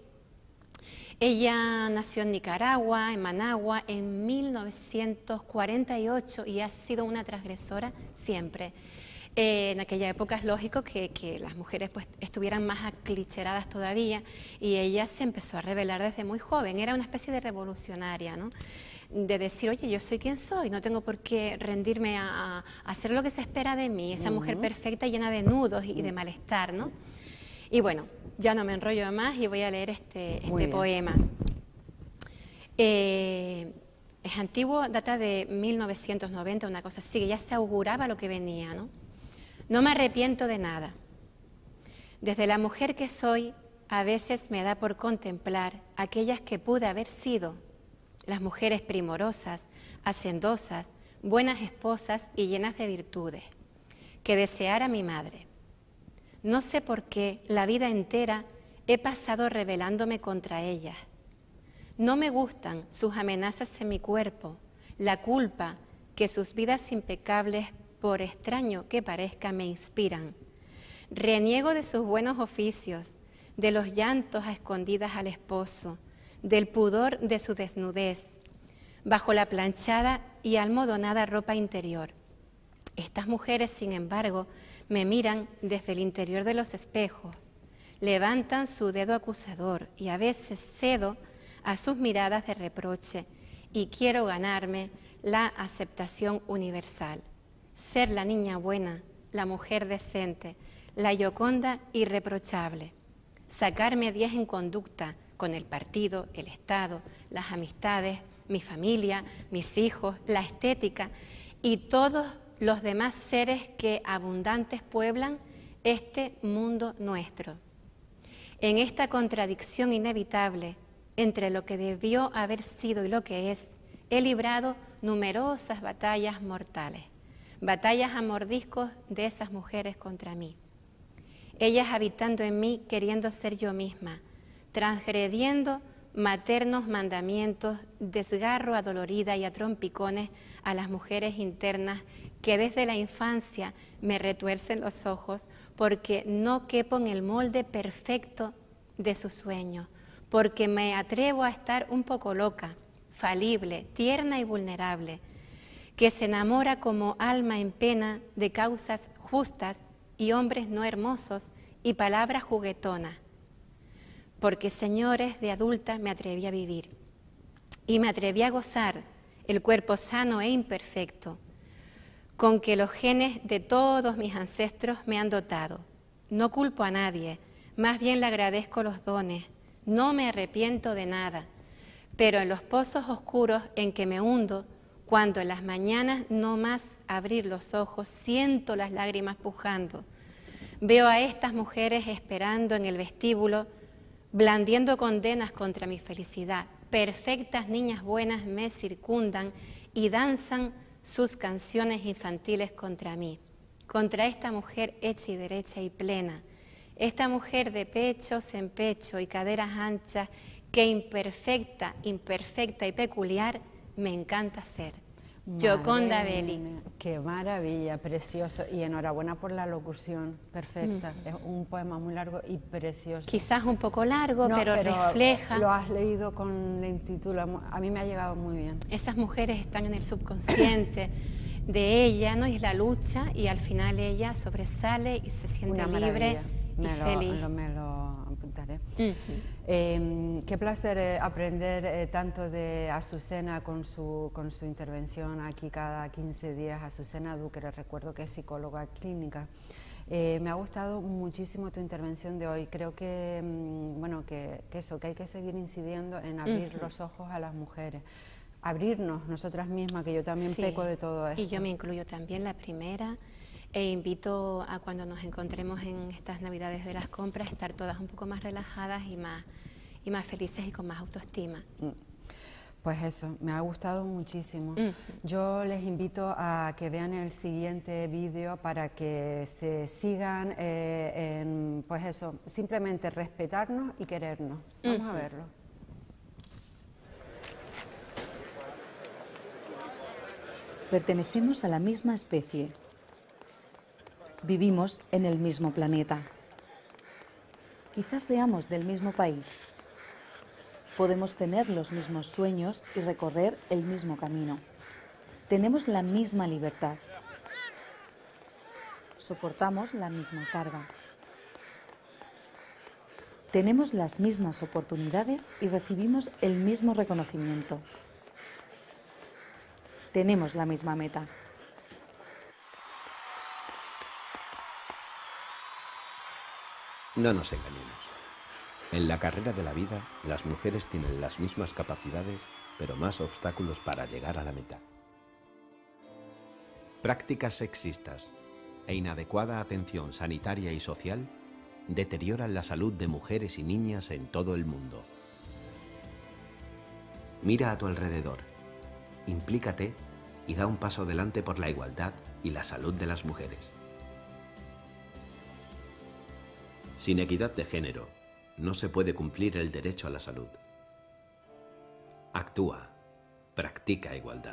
Ella nació en Nicaragua, en Managua, en mil novecientos cuarenta y ocho y ha sido una transgresora siempre. Eh, en aquella época es lógico que, que las mujeres pues, estuvieran más aclicheradas todavía y ella se empezó a rebelar desde muy joven. Era una especie de revolucionaria, ¿no? De decir, oye, yo soy quien soy, no tengo por qué rendirme a, a hacer lo que se espera de mí, esa uh-huh. mujer perfecta llena de nudos y de malestar, ¿no? Y bueno, ya no me enrollo más y voy a leer este, este poema. Eh, es antiguo, data de mil novecientos noventa, una cosa así, que ya se auguraba lo que venía, ¿no? No me arrepiento de nada. Desde la mujer que soy, a veces me da por contemplar aquellas que pude haber sido, las mujeres primorosas, hacendosas, buenas esposas y llenas de virtudes, que deseara mi madre. No sé por qué la vida entera he pasado rebelándome contra ellas. No me gustan sus amenazas en mi cuerpo, la culpa que sus vidas impecables, por extraño que parezca, me inspiran. Reniego de sus buenos oficios, de los llantos a escondidas al esposo, del pudor de su desnudez, bajo la planchada y almohadonada ropa interior. Estas mujeres, sin embargo, me miran desde el interior de los espejos, levantan su dedo acusador y a veces cedo a sus miradas de reproche y quiero ganarme la aceptación universal. Ser la niña buena, la mujer decente, la Yoconda irreprochable. Sacarme diez en conducta con el partido, el Estado, las amistades, mi familia, mis hijos, la estética y todos los demás seres que abundantes pueblan este mundo nuestro. En esta contradicción inevitable entre lo que debió haber sido y lo que es, he librado numerosas batallas mortales, batallas a mordiscos de esas mujeres contra mí. Ellas habitando en mí, queriendo ser yo misma, transgrediendo maternos mandamientos, desgarro adolorida y a trompicones a las mujeres internas que desde la infancia me retuercen los ojos porque no quepo en el molde perfecto de sus sueños, porque me atrevo a estar un poco loca, falible, tierna y vulnerable, que se enamora como alma en pena de causas justas y hombres no hermosos y palabras juguetonas. Porque, señores, de adulta me atreví a vivir y me atreví a gozar el cuerpo sano e imperfecto, con que los genes de todos mis ancestros me han dotado. No culpo a nadie, más bien le agradezco los dones, no me arrepiento de nada, pero en los pozos oscuros en que me hundo, cuando en las mañanas no más abrir los ojos, siento las lágrimas pujando. Veo a estas mujeres esperando en el vestíbulo, blandiendo condenas contra mi felicidad. Perfectas niñas buenas me circundan y danzan sus canciones infantiles contra mí, contra esta mujer hecha y derecha y plena, esta mujer de pechos en pecho y caderas anchas que imperfecta, imperfecta y peculiar me encanta ser. Gioconda Belli. Qué maravilla, precioso. Y enhorabuena por la locución, perfecta. Mm. Es un poema muy largo y precioso. Quizás un poco largo, no, pero, pero refleja. Lo has leído con lentitud, a mí me ha llegado muy bien. Esas mujeres están en el subconsciente de ella, ¿no? Y es la lucha, y al final ella sobresale y se siente Una libre y me feliz. Lo, me lo apuntaré. Uh-huh. eh, qué placer eh, aprender eh, tanto de Azucena con su, con su intervención aquí cada quince días. Azucena Duque, recuerdo que es psicóloga clínica. Eh, me ha gustado muchísimo tu intervención de hoy. Creo que, mm, bueno, que, que eso, que hay que seguir incidiendo en abrir uh-huh. los ojos a las mujeres. Abrirnos nosotras mismas, que yo también sí. peco de todo esto. Y yo me incluyo también, la primera. E invito a cuando nos encontremos en estas Navidades de las compras, estar todas un poco más relajadas y más, y más felices y con más autoestima. Pues eso, me ha gustado muchísimo. Uh-huh. Yo les invito a que vean el siguiente vídeo para que se sigan eh, en, pues eso, simplemente respetarnos y querernos. Vamos uh-huh. a verlo. Pertenecemos a la misma especie. Vivimos en el mismo planeta. Quizás seamos del mismo país. Podemos tener los mismos sueños y recorrer el mismo camino. Tenemos la misma libertad. Soportamos la misma carga. Tenemos las mismas oportunidades y recibimos el mismo reconocimiento. Tenemos la misma meta. No nos engañemos. En la carrera de la vida, las mujeres tienen las mismas capacidades, pero más obstáculos para llegar a la meta. Prácticas sexistas e inadecuada atención sanitaria y social deterioran la salud de mujeres y niñas en todo el mundo. Mira a tu alrededor, implícate y da un paso adelante por la igualdad y la salud de las mujeres. Sin equidad de género, no se puede cumplir el derecho a la salud. Actúa, practica igualdad.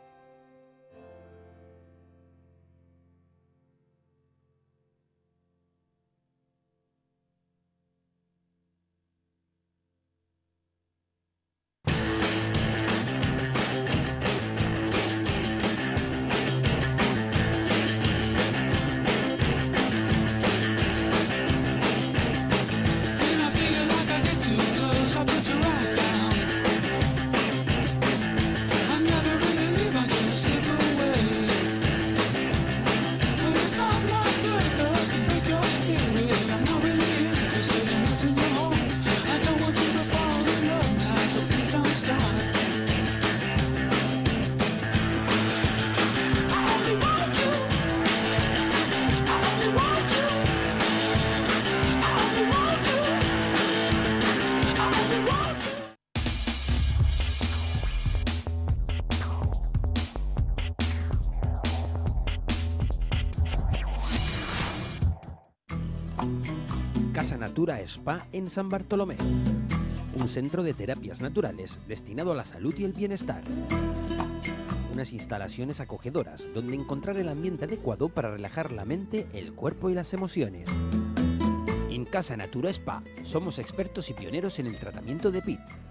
Casa Natura Spa en San Bartolomé, un centro de terapias naturales destinado a la salud y el bienestar. Unas instalaciones acogedoras donde encontrar el ambiente adecuado para relajar la mente, el cuerpo y las emociones. En Casa Natura Spa somos expertos y pioneros en el tratamiento de P I T,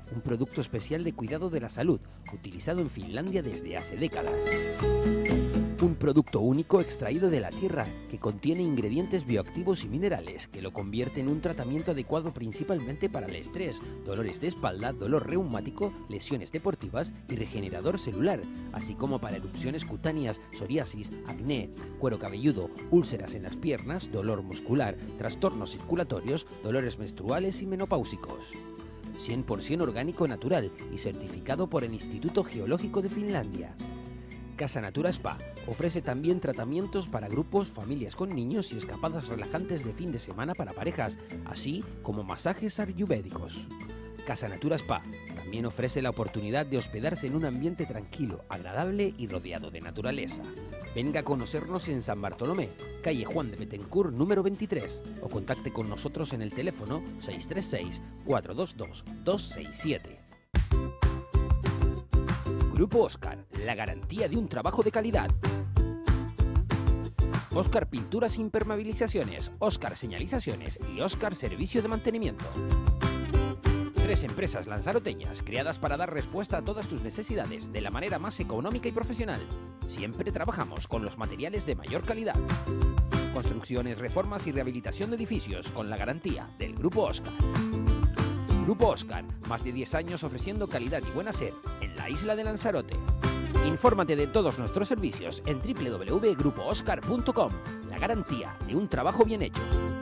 un producto especial de cuidado de la salud, utilizado en Finlandia desde hace décadas. Un producto único extraído de la tierra que contiene ingredientes bioactivos y minerales que lo convierte en un tratamiento adecuado principalmente para el estrés, dolores de espalda, dolor reumático, lesiones deportivas y regenerador celular, así como para erupciones cutáneas, psoriasis, acné, cuero cabelludo, úlceras en las piernas, dolor muscular, trastornos circulatorios, dolores menstruales y menopáusicos. cien por ciento orgánico natural y certificado por el Instituto Geológico de Finlandia. Casa Natura Spa ofrece también tratamientos para grupos, familias con niños y escapadas relajantes de fin de semana para parejas, así como masajes ayurvédicos. Casa Natura Spa también ofrece la oportunidad de hospedarse en un ambiente tranquilo, agradable y rodeado de naturaleza. Venga a conocernos en San Bartolomé, calle Juan de Betancourt número veintitrés, o contacte con nosotros en el teléfono seis tres seis, cuatro dos dos, dos seis siete. Grupo Oscar, la garantía de un trabajo de calidad. Oscar Pinturas e Impermeabilizaciones, Oscar Señalizaciones y Oscar Servicio de Mantenimiento. Tres empresas lanzaroteñas creadas para dar respuesta a todas tus necesidades de la manera más económica y profesional. Siempre trabajamos con los materiales de mayor calidad. Construcciones, reformas y rehabilitación de edificios con la garantía del Grupo Oscar. Grupo Oscar, más de diez años ofreciendo calidad y buen hacer en la isla de Lanzarote. Infórmate de todos nuestros servicios en doble u doble u doble u punto grupo oscar punto com, la garantía de un trabajo bien hecho.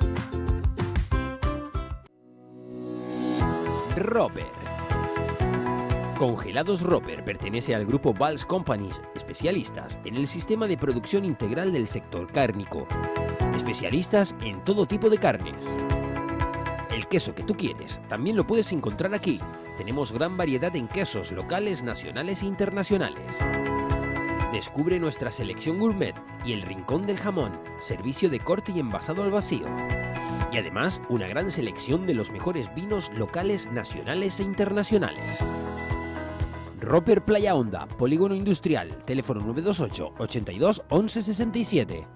Roper. Congelados Roper pertenece al grupo Valls Companies, especialistas en el sistema de producción integral del sector cárnico. Especialistas en todo tipo de carnes. El queso que tú quieres también lo puedes encontrar aquí. Tenemos gran variedad en quesos locales, nacionales e internacionales. Descubre nuestra selección gourmet y el rincón del jamón, servicio de corte y envasado al vacío. Y además una gran selección de los mejores vinos locales, nacionales e internacionales. Roper Playa Honda, Polígono Industrial, teléfono nueve dos ocho, ochenta y dos, once sesenta y siete.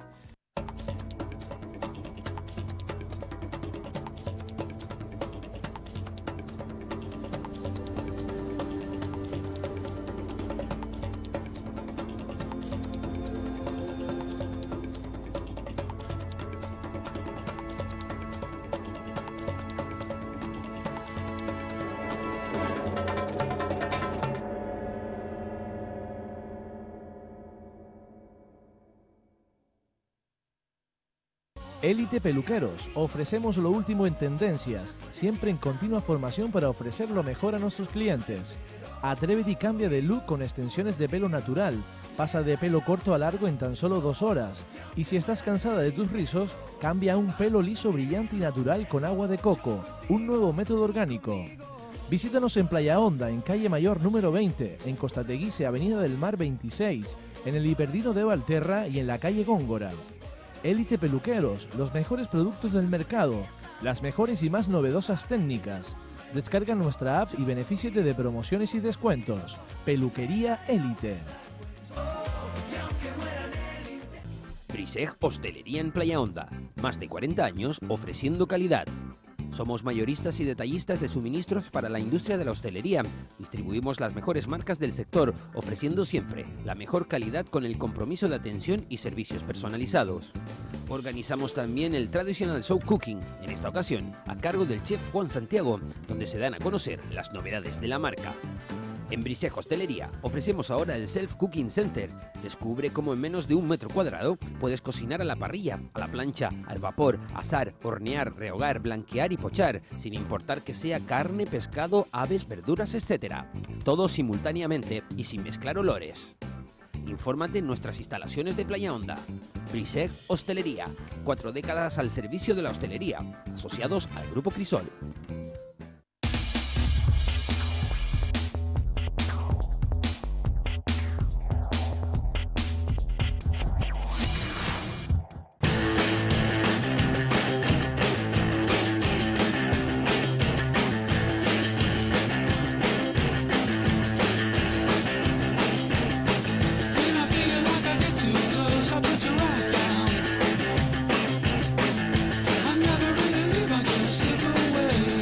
Élite Peluqueros, ofrecemos lo último en tendencias, siempre en continua formación para ofrecer lo mejor a nuestros clientes. Atrévete y cambia de look con extensiones de pelo natural, pasa de pelo corto a largo en tan solo dos horas. Y si estás cansada de tus rizos, cambia a un pelo liso, brillante y natural con agua de coco, un nuevo método orgánico. Visítanos en Playa Honda, en calle Mayor número veinte, en Costa Teguise, Avenida del Mar veintiséis, en el Hiperdino de Valterra y en la calle Góngora. Élite Peluqueros, los mejores productos del mercado, las mejores y más novedosas técnicas. Descarga nuestra app y benefíciate de promociones y descuentos. Peluquería Élite. Briseg Hostelería en Playa Honda. Más de cuarenta años ofreciendo calidad. Somos mayoristas y detallistas de suministros para la industria de la hostelería. Distribuimos las mejores marcas del sector, ofreciendo siempre la mejor calidad con el compromiso de atención y servicios personalizados. Organizamos también el Traditional Show Cooking, en esta ocasión a cargo del chef Juan Santiago, donde se dan a conocer las novedades de la marca. En Briseg Hostelería ofrecemos ahora el Self Cooking Center. Descubre cómo en menos de un metro cuadrado puedes cocinar a la parrilla, a la plancha, al vapor, asar, hornear, rehogar, blanquear y pochar, sin importar que sea carne, pescado, aves, verduras, etcétera. Todo simultáneamente y sin mezclar olores. Infórmate en nuestras instalaciones de Playa Honda. Briseg Hostelería, cuatro décadas al servicio de la hostelería, asociados al Grupo Crisol. Away.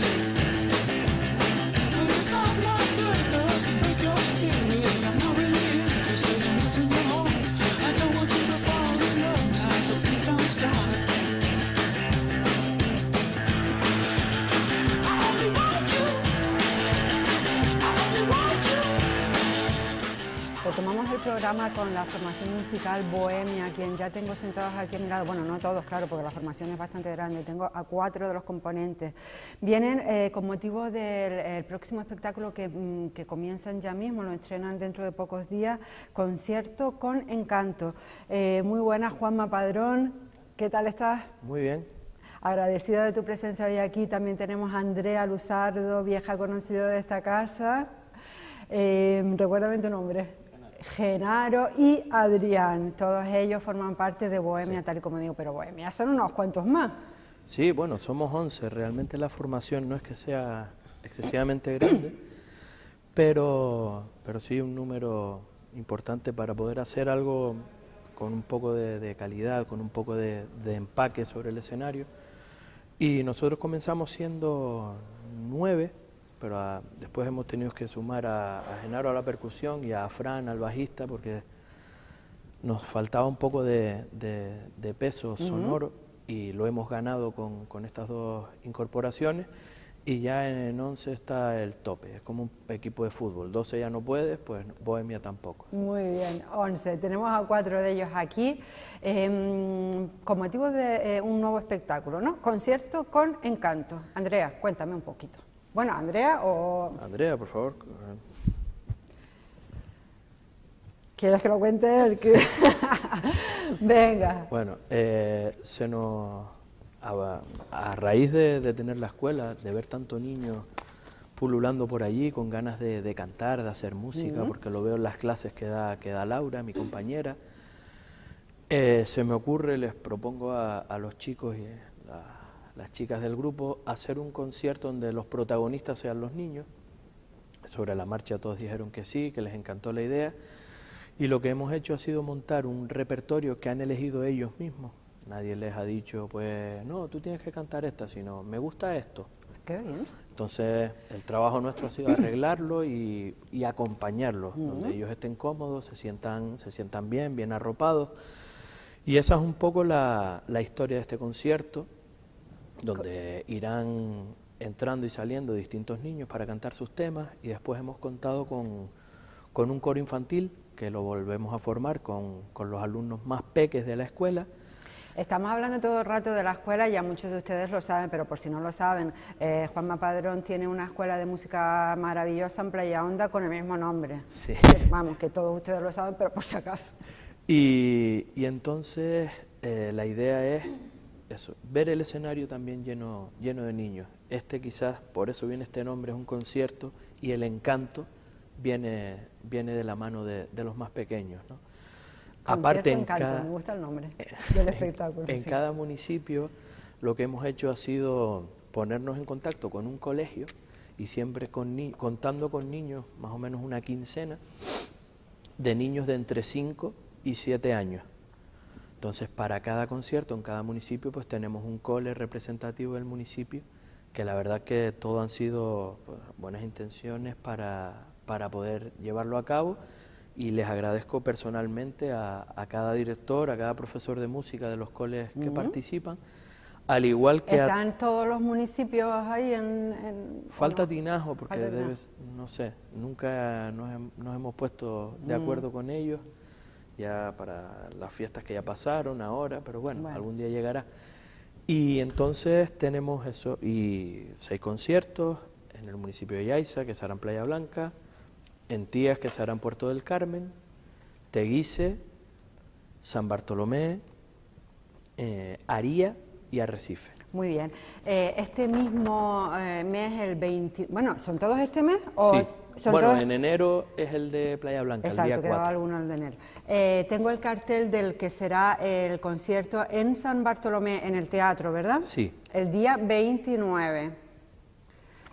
Retomamos el programa con la formación musical Bohemia, quien ya tengo sentados aquí a mi lado. Bueno, no todos, claro, porque la formación es bastante grande. Tengo a cuatro de los componentes. Vienen eh, con motivo del el próximo espectáculo que, mm, que comienzan ya mismo, lo estrenan dentro de pocos días, Concierto con Encanto. Eh, muy buenas, Juanma Padrón, ¿qué tal estás? Muy bien. Agradecida de tu presencia hoy aquí. También tenemos a Andrea Luzardo, vieja conocida de esta casa. Eh, recuérdame tu nombre. Genaro y Adrián, todos ellos forman parte de Bohemia, sí, tal y como digo, pero Bohemia son unos cuantos más. Sí, bueno, somos once, realmente la formación no es que sea excesivamente grande, pero, pero sí un número importante para poder hacer algo con un poco de, de calidad, con un poco de, de empaque sobre el escenario. Y nosotros comenzamos siendo nueve, pero a, después hemos tenido que sumar a, a Genaro a la percusión y a Fran al bajista porque nos faltaba un poco de, de, de peso sonoro, uh-huh, y lo hemos ganado con, con estas dos incorporaciones, y ya en once está el tope, es como un equipo de fútbol, doce ya no puedes, pues Bohemia tampoco. Muy bien, once, tenemos a cuatro de ellos aquí, eh, con motivo de eh, un nuevo espectáculo, ¿no? Concierto con Encanto. Andrea, cuéntame un poquito. Bueno, Andrea o... Andrea, por favor. ¿Quieres que lo cuente él? Venga. Bueno, eh, se nos... A, a raíz de, de tener la escuela, de ver tanto niño pululando por allí con ganas de, de cantar, de hacer música, uh-huh, porque lo veo en las clases que da, que da Laura, mi compañera, eh, se me ocurre, les propongo a, a los chicos y a las chicas del grupo, hacer un concierto donde los protagonistas sean los niños. Sobre la marcha todos dijeron que sí, que les encantó la idea, y lo que hemos hecho ha sido montar un repertorio que han elegido ellos mismos. Nadie les ha dicho, pues, no, tú tienes que cantar esta, sino, me gusta esto. Qué bien. Entonces, el trabajo nuestro ha sido arreglarlo y, y acompañarlos, uh-huh, donde ellos estén cómodos, se sientan, se sientan bien, bien arropados. Y esa es un poco la, la historia de este concierto, donde irán entrando y saliendo distintos niños para cantar sus temas, y después hemos contado con, con un coro infantil que lo volvemos a formar con, con los alumnos más peques de la escuela. Estamos hablando todo el rato de la escuela, ya muchos de ustedes lo saben, pero por si no lo saben, eh, Juanma Padrón tiene una escuela de música maravillosa en Playa Honda con el mismo nombre. Sí. Vamos, que todos ustedes lo saben, pero por si acaso. Y, y entonces eh, la idea es eso, ver el escenario también lleno, lleno de niños. Este quizás, por eso viene este nombre, es un concierto, y el encanto viene, viene de la mano de, de los más pequeños, ¿no? Aparte, en encanto, cada, me gusta el nombre del espectáculo. En, en sí. cada municipio lo que hemos hecho ha sido ponernos en contacto con un colegio, y siempre con ni, contando con niños, más o menos una quincena, de niños de entre cinco y siete años. Entonces, para cada concierto en cada municipio, pues tenemos un cole representativo del municipio, que la verdad que todo han sido pues, buenas intenciones para, para poder llevarlo a cabo, y les agradezco personalmente a, a cada director, a cada profesor de música de los coles que uh-huh. participan, al igual que... ¿Están a, todos los municipios ahí en...? en falta no? Tinajo, porque falta debes, no sé, nunca nos, nos hemos puesto de acuerdo uh-huh. con ellos, ya para las fiestas que ya pasaron ahora, pero bueno, bueno, algún día llegará. Y entonces tenemos eso, y seis conciertos en el municipio de Yaiza, que será en Playa Blanca, en Tías, que será en Puerto del Carmen, Teguise, San Bartolomé, eh, Aría y Arrecife. Muy bien. Eh, este mismo eh, mes, el veinte... Bueno, ¿son todos este mes? O sí. Son bueno, todos... en enero es el de Playa Blanca, exacto, el día quedaba cuatro. alguno el de enero. Eh, tengo el cartel del que será el concierto en San Bartolomé, en el teatro, ¿verdad? Sí. El día veintinueve.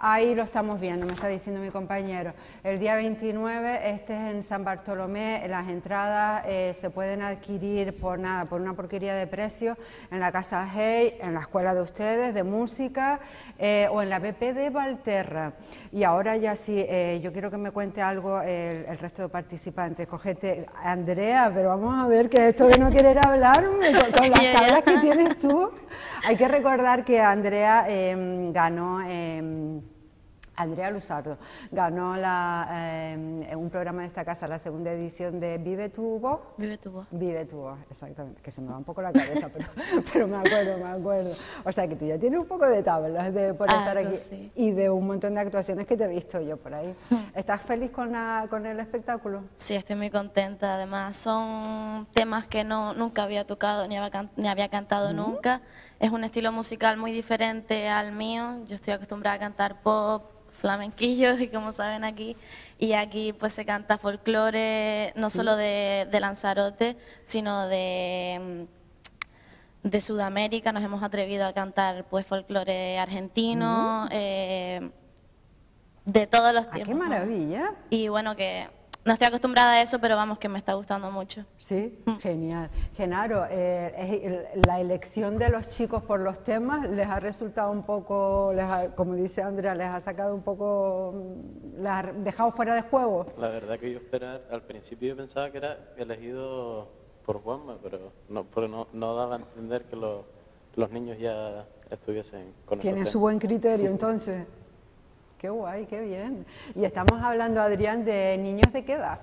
Ahí lo estamos viendo, me está diciendo mi compañero. El día veintinueve, este es en San Bartolomé, las entradas eh, se pueden adquirir por nada, por una porquería de precio, en la Casa Hey, en la escuela de ustedes, de música, eh, o en la B P de Valterra. Y ahora ya sí, eh, yo quiero que me cuente algo el, el resto de participantes. Cogete, Andrea, pero vamos a ver que esto de no querer hablarme, con, con las tablas que tienes tú. Hay que recordar que Andrea eh, ganó... Eh, Andrea Luzardo ganó la, eh, un programa de esta casa, la segunda edición de Vive tu Voz. Vive tu Voz. Vive tu Voz, exactamente, que se me va un poco la cabeza, pero, pero me acuerdo, me acuerdo. O sea que tú ya tienes un poco de tablas de, por estar aquí sí. Y de un montón de actuaciones que te he visto yo por ahí. ¿Estás feliz con, la, con el espectáculo? Sí, estoy muy contenta. Además son temas que no, nunca había tocado ni había, ni había cantado ¿Mm? nunca. Es un estilo musical muy diferente al mío. Yo estoy acostumbrada a cantar pop, flamenquillos, y como saben aquí, y aquí pues se canta folclore, no sí. solo de, de Lanzarote, sino de, de Sudamérica. Nos hemos atrevido a cantar pues folclore argentino, uh-huh. eh, de todos los tiempos. ¡Ah, qué maravilla! ¿No? Y bueno, que no estoy acostumbrada a eso, pero vamos, que me está gustando mucho. Sí, mm. genial. Genaro, eh, la elección de los chicos por los temas les ha resultado un poco, les ha, como dice Andrea, les ha sacado un poco, les ha dejado fuera de juego. La verdad que yo esperaba, al principio yo pensaba que era elegido por Juanma, pero no, pero no, no daba a entender que lo, los niños ya estuviesen con el Tienen su buen criterio, entonces. Qué guay, qué bien. Y estamos hablando, Adrián, de niños de qué edad.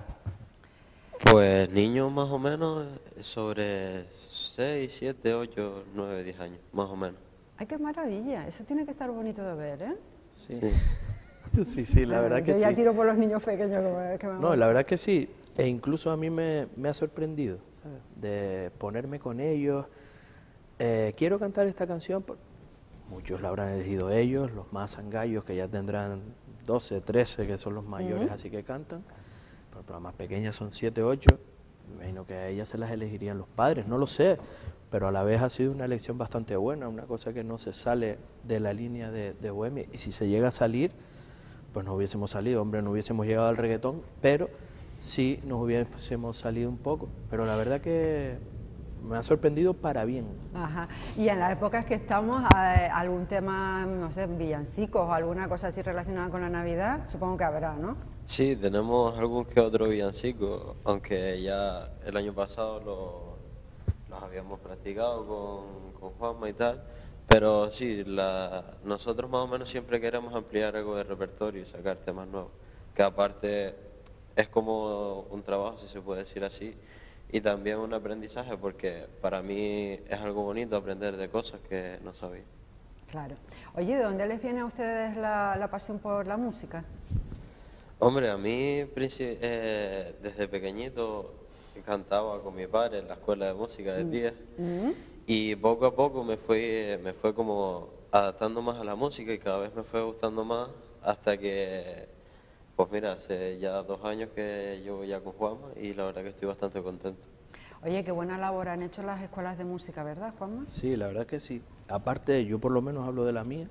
Pues niños más o menos sobre seis, siete, ocho, nueve, diez años, más o menos. Ay, qué maravilla. Eso tiene que estar bonito de ver, ¿eh? Sí, sí, sí, la verdad que sí. Yo ya tiro por los niños pequeños. Que me no, la verdad que sí. E incluso a mí me, me ha sorprendido, ¿sabes? De ponerme con ellos. Eh, quiero cantar esta canción. Por... Muchos la habrán elegido ellos, los más zangallos que ya tendrán doce, trece, que son los mayores, uh-huh. así que cantan. Pero las más pequeñas son siete, ocho. Me imagino que a ellas se las elegirían los padres, no lo sé. Pero a la vez ha sido una elección bastante buena, una cosa que no se sale de la línea de, de Bohemia. Y si se llega a salir, pues no hubiésemos salido, hombre, no hubiésemos llegado al reggaetón, pero sí nos hubiésemos salido un poco. Pero la verdad que me ha sorprendido para bien. Ajá. Y en las épocas que estamos, algún tema, no sé, villancicos o alguna cosa así relacionada con la Navidad, supongo que habrá, ¿no? Sí, tenemos algún que otro villancico, aunque ya el año pasado lo, los habíamos practicado con, con Juanma y tal, pero sí, la, nosotros más o menos siempre queremos ampliar algo de repertorio y sacar temas nuevos, que aparte es como un trabajo, si se puede decir así, y también un aprendizaje, porque para mí es algo bonito aprender de cosas que no sabía. Claro. Oye, ¿de dónde les viene a ustedes la, la pasión por la música? Hombre, a mí eh, desde pequeñito cantaba con mi padre en la escuela de música de tía, mm. y poco a poco me fue, me fue como adaptando más a la música y cada vez me fue gustando más hasta que... Pues mira, hace ya dos años que llevo ya con Juanma y la verdad que estoy bastante contento. Oye, qué buena labor han hecho las escuelas de música, ¿verdad, Juanma? Sí, la verdad que sí. Aparte, yo por lo menos hablo de la mía.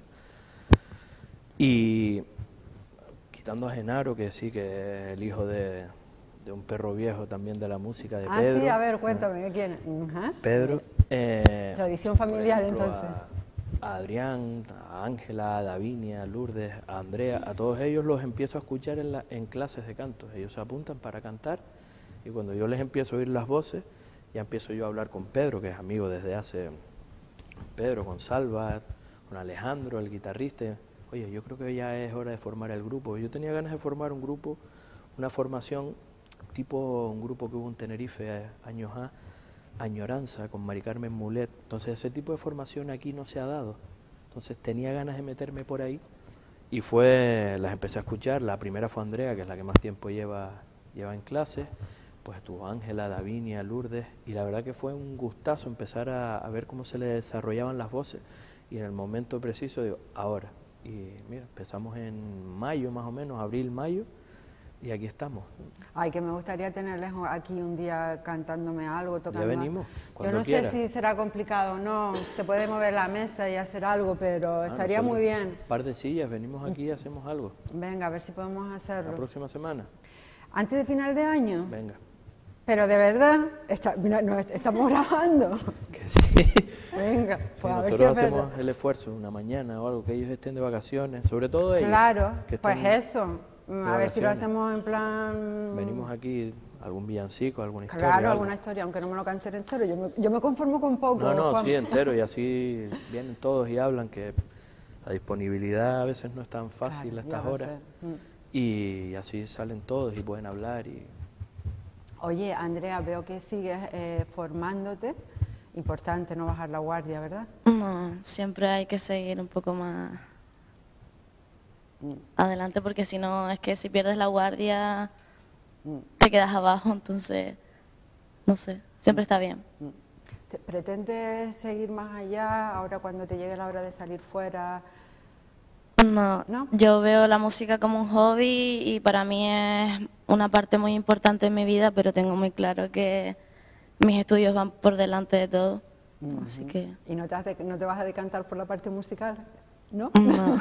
Y quitando a Genaro, que sí, que es el hijo de, de un perro viejo también de la música, de ah, Pedro. Ah, sí, a ver, cuéntame, ¿quién? Uh-huh. Pedro. Eh, Tradición familiar, ejemplo, entonces. A, a Adrián, a Ángela, a Davinia, a Lourdes, a Andrea, a todos ellos los empiezo a escuchar en, la, en clases de canto. Ellos se apuntan para cantar y cuando yo les empiezo a oír las voces, ya empiezo yo a hablar con Pedro, que es amigo desde hace... Pedro, con Salva, con Alejandro, el guitarrista. Oye, yo creo que ya es hora de formar el grupo. Yo tenía ganas de formar un grupo, una formación tipo un grupo que hubo en Tenerife años A, Añoranza, con Mari Carmen Mulet. Entonces ese tipo de formación aquí no se ha dado. Entonces tenía ganas de meterme por ahí y fue, las empecé a escuchar. La primera fue Andrea, que es la que más tiempo lleva, lleva en clase. Pues estuvo Ángela, Davinia, Lourdes, y la verdad que fue un gustazo empezar a, a ver cómo se le desarrollaban las voces. Y en el momento preciso digo, ahora. Y mira, empezamos en mayo más o menos, abril, mayo, y aquí estamos. Ay, que me gustaría tenerles aquí un día cantándome algo, tocando. Ya venimos, Yo no quiera. sé si será complicado o no, se puede mover la mesa y hacer algo, pero Ah, estaría nosotros, muy bien. Un par de sillas, venimos aquí y hacemos algo. Venga, a ver si podemos hacerlo. La próxima semana. ¿Antes de final de año? Venga. Pero de verdad, está, mira, no, estamos grabando. Que sí. Venga, Sí, pues a ver si nosotros es hacemos verdad. el esfuerzo, una mañana o algo, que ellos estén de vacaciones, sobre todo ellos. Claro, que pues estén eso. A ver si lo vacaciones. hacemos en plan... Venimos aquí, algún villancico, alguna historia. Claro, algo. alguna historia, aunque no me lo canten entero. Yo me, yo me conformo con poco. No, no, Juan. sí, entero, y así vienen todos y hablan, que la disponibilidad a veces no es tan fácil Claro, a estas ya lo horas. sé. Mm. Y así salen todos y pueden hablar. y Oye, Andrea, veo que sigues eh, formándote. Importante no bajar la guardia, ¿verdad? No, siempre hay que seguir un poco más adelante, porque si no, es que si pierdes la guardia, te quedas abajo, entonces, no sé, siempre está bien. ¿Te- ¿Pretendes seguir más allá ahora cuando te llegue la hora de salir fuera? No, ¿No? yo veo la música como un hobby y para mí es una parte muy importante en mi vida, pero tengo muy claro que mis estudios van por delante de todo, así que... ¿Y no te, has de- no te vas a decantar por la parte musical? ¿No? No.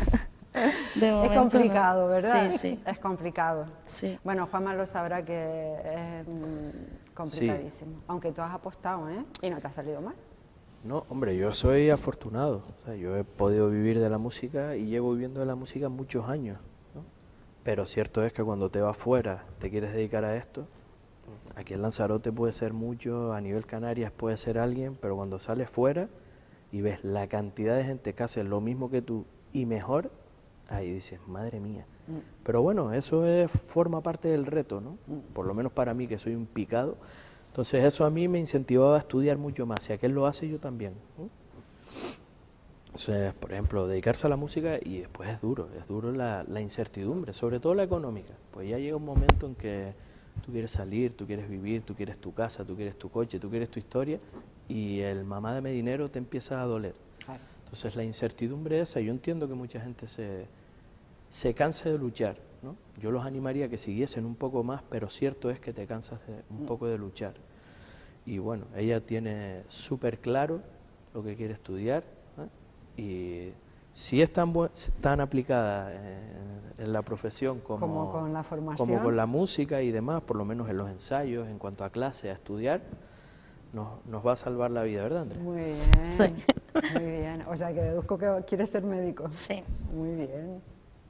De Es momento complicado, no. ¿verdad? Sí, sí. Es complicado. Sí. Bueno, Juanma lo sabrá que es mm, complicadísimo. Aunque tú has apostado, ¿eh? Y no te ha salido mal. No, hombre, yo soy afortunado. O sea, yo he podido vivir de la música y llevo viviendo de la música muchos años, ¿no? Pero cierto es que cuando te vas fuera, te quieres dedicar a esto, aquí en Lanzarote puede ser mucho, a nivel Canarias puede ser alguien, pero cuando sales fuera y ves la cantidad de gente que hace lo mismo que tú y mejor, ahí dices, madre mía. Mm. Pero bueno, eso es, forma parte del reto, ¿no? Por lo menos para mí, que soy un picado. Entonces eso a mí me incentivaba a estudiar mucho más. Si aquel lo hace, yo también, ¿no? Entonces, por ejemplo, dedicarse a la música, y después es duro, es duro la, la incertidumbre, sobre todo la económica. Pues ya llega un momento en que tú quieres salir, tú quieres vivir, tú quieres tu casa, tú quieres tu coche, tú quieres tu historia, y el mamá dame dinero te empieza a doler. Claro. Entonces la incertidumbre esa, yo entiendo que mucha gente se, se canse de luchar, ¿no? Yo los animaría a que siguiesen un poco más, pero cierto es que te cansas de, un poco de luchar. Y bueno, ella tiene súper claro lo que quiere estudiar, ¿eh? Y si es tan, buen, tan aplicada en, en la profesión como, Como con la formación. como con la música y demás, por lo menos en los ensayos, en cuanto a clase, a estudiar, nos, nos va a salvar la vida, ¿verdad, Andrea? Muy bien. Sí. Muy bien. O sea, que deduzco que quieres ser médico. Sí. Muy bien.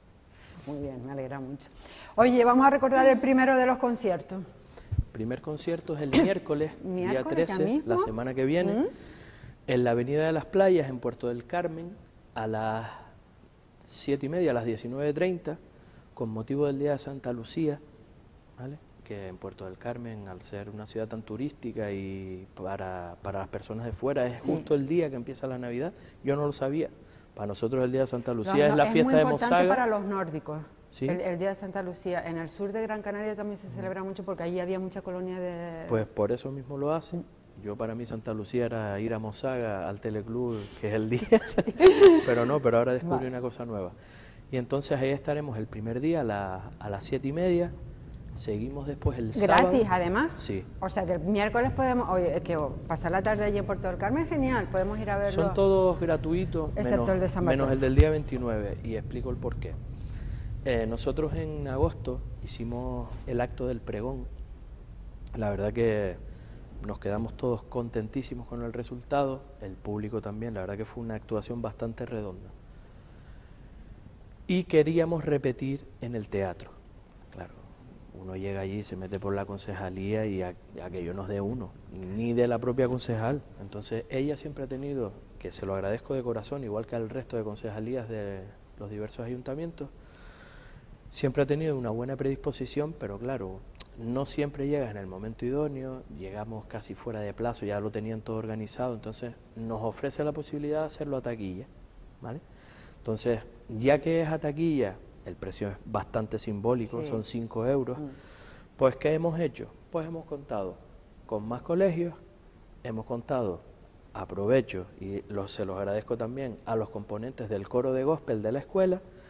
Muy bien, me alegra mucho. Oye, vamos a recordar el primero de los conciertos. El primer concierto es el miércoles, día Miércoles, ya trece, mismo. la semana que viene, ¿Mm? en la Avenida de las Playas, en Puerto del Carmen, a las siete y media, a las diecinueve treinta, con motivo del Día de Santa Lucía, ¿vale? Que en Puerto del Carmen, al ser una ciudad tan turística y para, para las personas de fuera, es Sí. justo el día que empieza la Navidad. Yo no lo sabía. Para nosotros el Día de Santa Lucía Los es no- la es fiesta muy de importante Mozaga. para los nórdicos. ¿Sí? El, el Día de Santa Lucía. En el sur de Gran Canaria también se celebra mucho porque allí había mucha colonia de... Pues por eso mismo lo hacen. Yo para mí Santa Lucía era ir a Mozaga, al Teleclub, que es el día. Pero no, pero ahora descubrí Vale. una cosa nueva. Y entonces ahí estaremos el primer día a, la- a las siete y media. Seguimos después el sábado. Gratis, además. Sí. O sea que el miércoles podemos, oye, que pasar la tarde allí en Puerto del Carmen, genial, podemos ir a verlo. Son todos gratuitos, Excepto menos, el de San menos Bartolo. el del día veintinueve, y explico el porqué. Eh, nosotros en agosto hicimos el acto del pregón. La verdad que nos quedamos todos contentísimos con el resultado, el público también, la verdad que fue una actuación bastante redonda. Y queríamos repetir en el teatro. Claro, uno llega allí, se mete por la concejalía y a- aquello nos dé uno, ni de la propia concejal. Entonces ella siempre ha tenido, que se lo agradezco de corazón, igual que al resto de concejalías de los diversos ayuntamientos, siempre ha tenido una buena predisposición, pero claro, no siempre llegas en el momento idóneo, llegamos casi fuera de plazo, ya lo tenían todo organizado, entonces nos ofrece la posibilidad de hacerlo a taquilla, ¿vale? Entonces, ya que es a taquilla, el precio es bastante simbólico, Sí. son cinco euros, Mm. pues ¿qué hemos hecho? Pues hemos contado con más colegios, hemos contado, aprovecho y los, se los agradezco también a los componentes del coro de gospel de la escuela,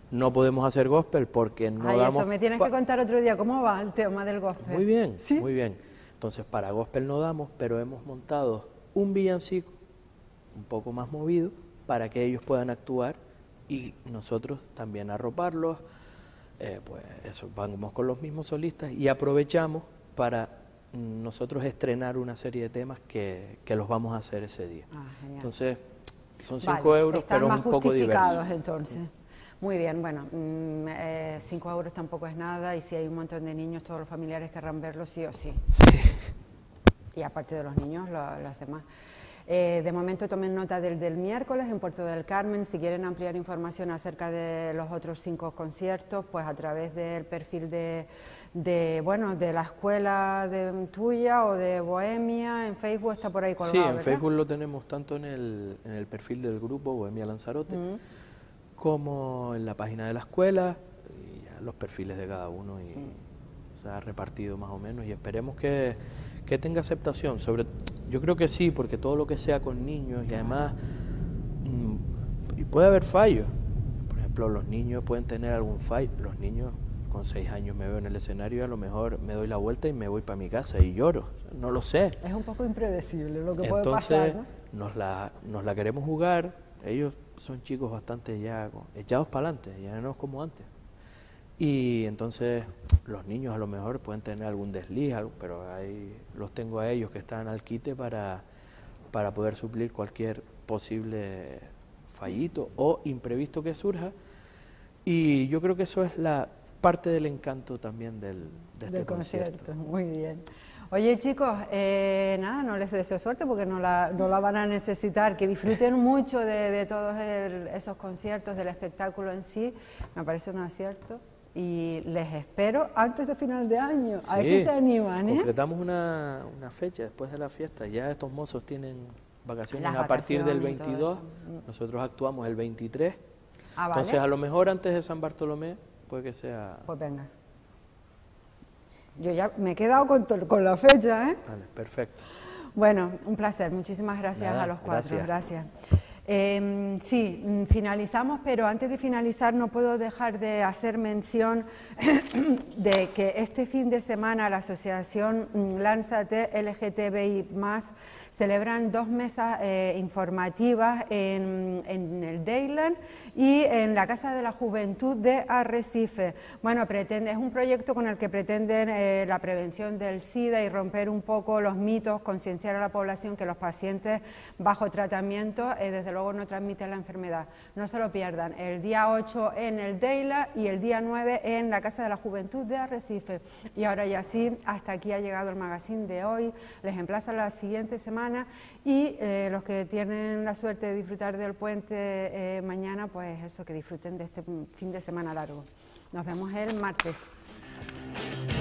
no podemos hacer gospel porque no Ay, damos... eso me tienes que contar otro día, ¿cómo va el tema del gospel? Muy bien, ¿Sí? muy bien. Entonces, para gospel no damos, pero hemos montado un villancico un poco más movido para que ellos puedan actuar y nosotros también arroparlos. Eh, pues eso, vamos con los mismos solistas y aprovechamos para nosotros estrenar una serie de temas que, que los vamos a hacer ese día. Ah, genial. Entonces, son cinco Vale, euros, están pero más un poco justificados diverso. entonces. Muy bien, bueno, mmm, eh, cinco euros tampoco es nada y si hay un montón de niños, todos los familiares querrán verlo sí o sí. Sí. Y aparte de los niños, lo, los demás. Eh, de momento tomen nota del, del miércoles en Puerto del Carmen. Si quieren ampliar información acerca de los otros cinco conciertos, pues a través del perfil de, de bueno, de la escuela de, tuya o de Bohemia, en Facebook está por ahí colgado, Sí, en ¿verdad? Facebook lo tenemos tanto en el, en el perfil del grupo Bohemia Lanzarote, Mm. como en la página de la escuela, y ya los perfiles de cada uno, y Mm. se ha repartido más o menos, y esperemos que, que tenga aceptación. Sobre, yo creo que sí, porque todo lo que sea con niños, y además mmm, y puede haber fallos. Por ejemplo, los niños pueden tener algún fallo. Los niños con seis años me veo en el escenario y a lo mejor me doy la vuelta y me voy para mi casa y lloro. No lo sé. Es un poco impredecible lo que puede Entonces, pasar, ¿no? nos la, nos la queremos jugar. Ellos son chicos bastante ya echados para adelante, ya no es como antes. Y entonces los niños a lo mejor pueden tener algún desliz, algo, pero ahí los tengo a ellos que están al quite para, para poder suplir cualquier posible fallito o imprevisto que surja. Y yo creo que eso es la parte del encanto también del, de este del concierto. concierto. Muy bien. Oye chicos, eh, nada, no les deseo suerte porque no la, no la van a necesitar, que disfruten mucho de, de todos el, esos conciertos, del espectáculo en sí, me parece un acierto y les espero antes de final de año, a ver si se animan, ¿eh? Concretamos una, una fecha después de la fiesta, ya estos mozos tienen vacaciones Las a partir del vacaciones y todo veintidós, eso. nosotros actuamos el veintitrés, Ah, ¿vale? entonces a lo mejor antes de San Bartolomé puede que sea... Pues venga. Yo ya me he quedado con, to- con la fecha, ¿eh? Vale, perfecto. Bueno, un placer, muchísimas gracias Nada, a los cuatro, gracias. gracias. Eh, sí, mm, finalizamos, pero antes de finalizar no puedo dejar de hacer mención de que este fin de semana la Asociación mm, Lánzate L G T B I más, celebran dos mesas eh, informativas en, en el Dayland y en la Casa de la Juventud de Arrecife. Bueno, pretende, es un proyecto con el que pretenden eh, la prevención del SIDA y romper un poco los mitos, concienciar a la población que los pacientes bajo tratamiento eh, desde luego no transmiten la enfermedad. No se lo pierdan, el día ocho en el Dayland y el día nueve en la Casa de la Juventud de Arrecife. Y ahora ya sí, hasta aquí ha llegado el magazine de hoy. Les emplazo a la siguiente semana y eh, los que tienen la suerte de disfrutar del puente eh, mañana, pues eso, que disfruten de este fin de semana largo. Nos vemos el martes.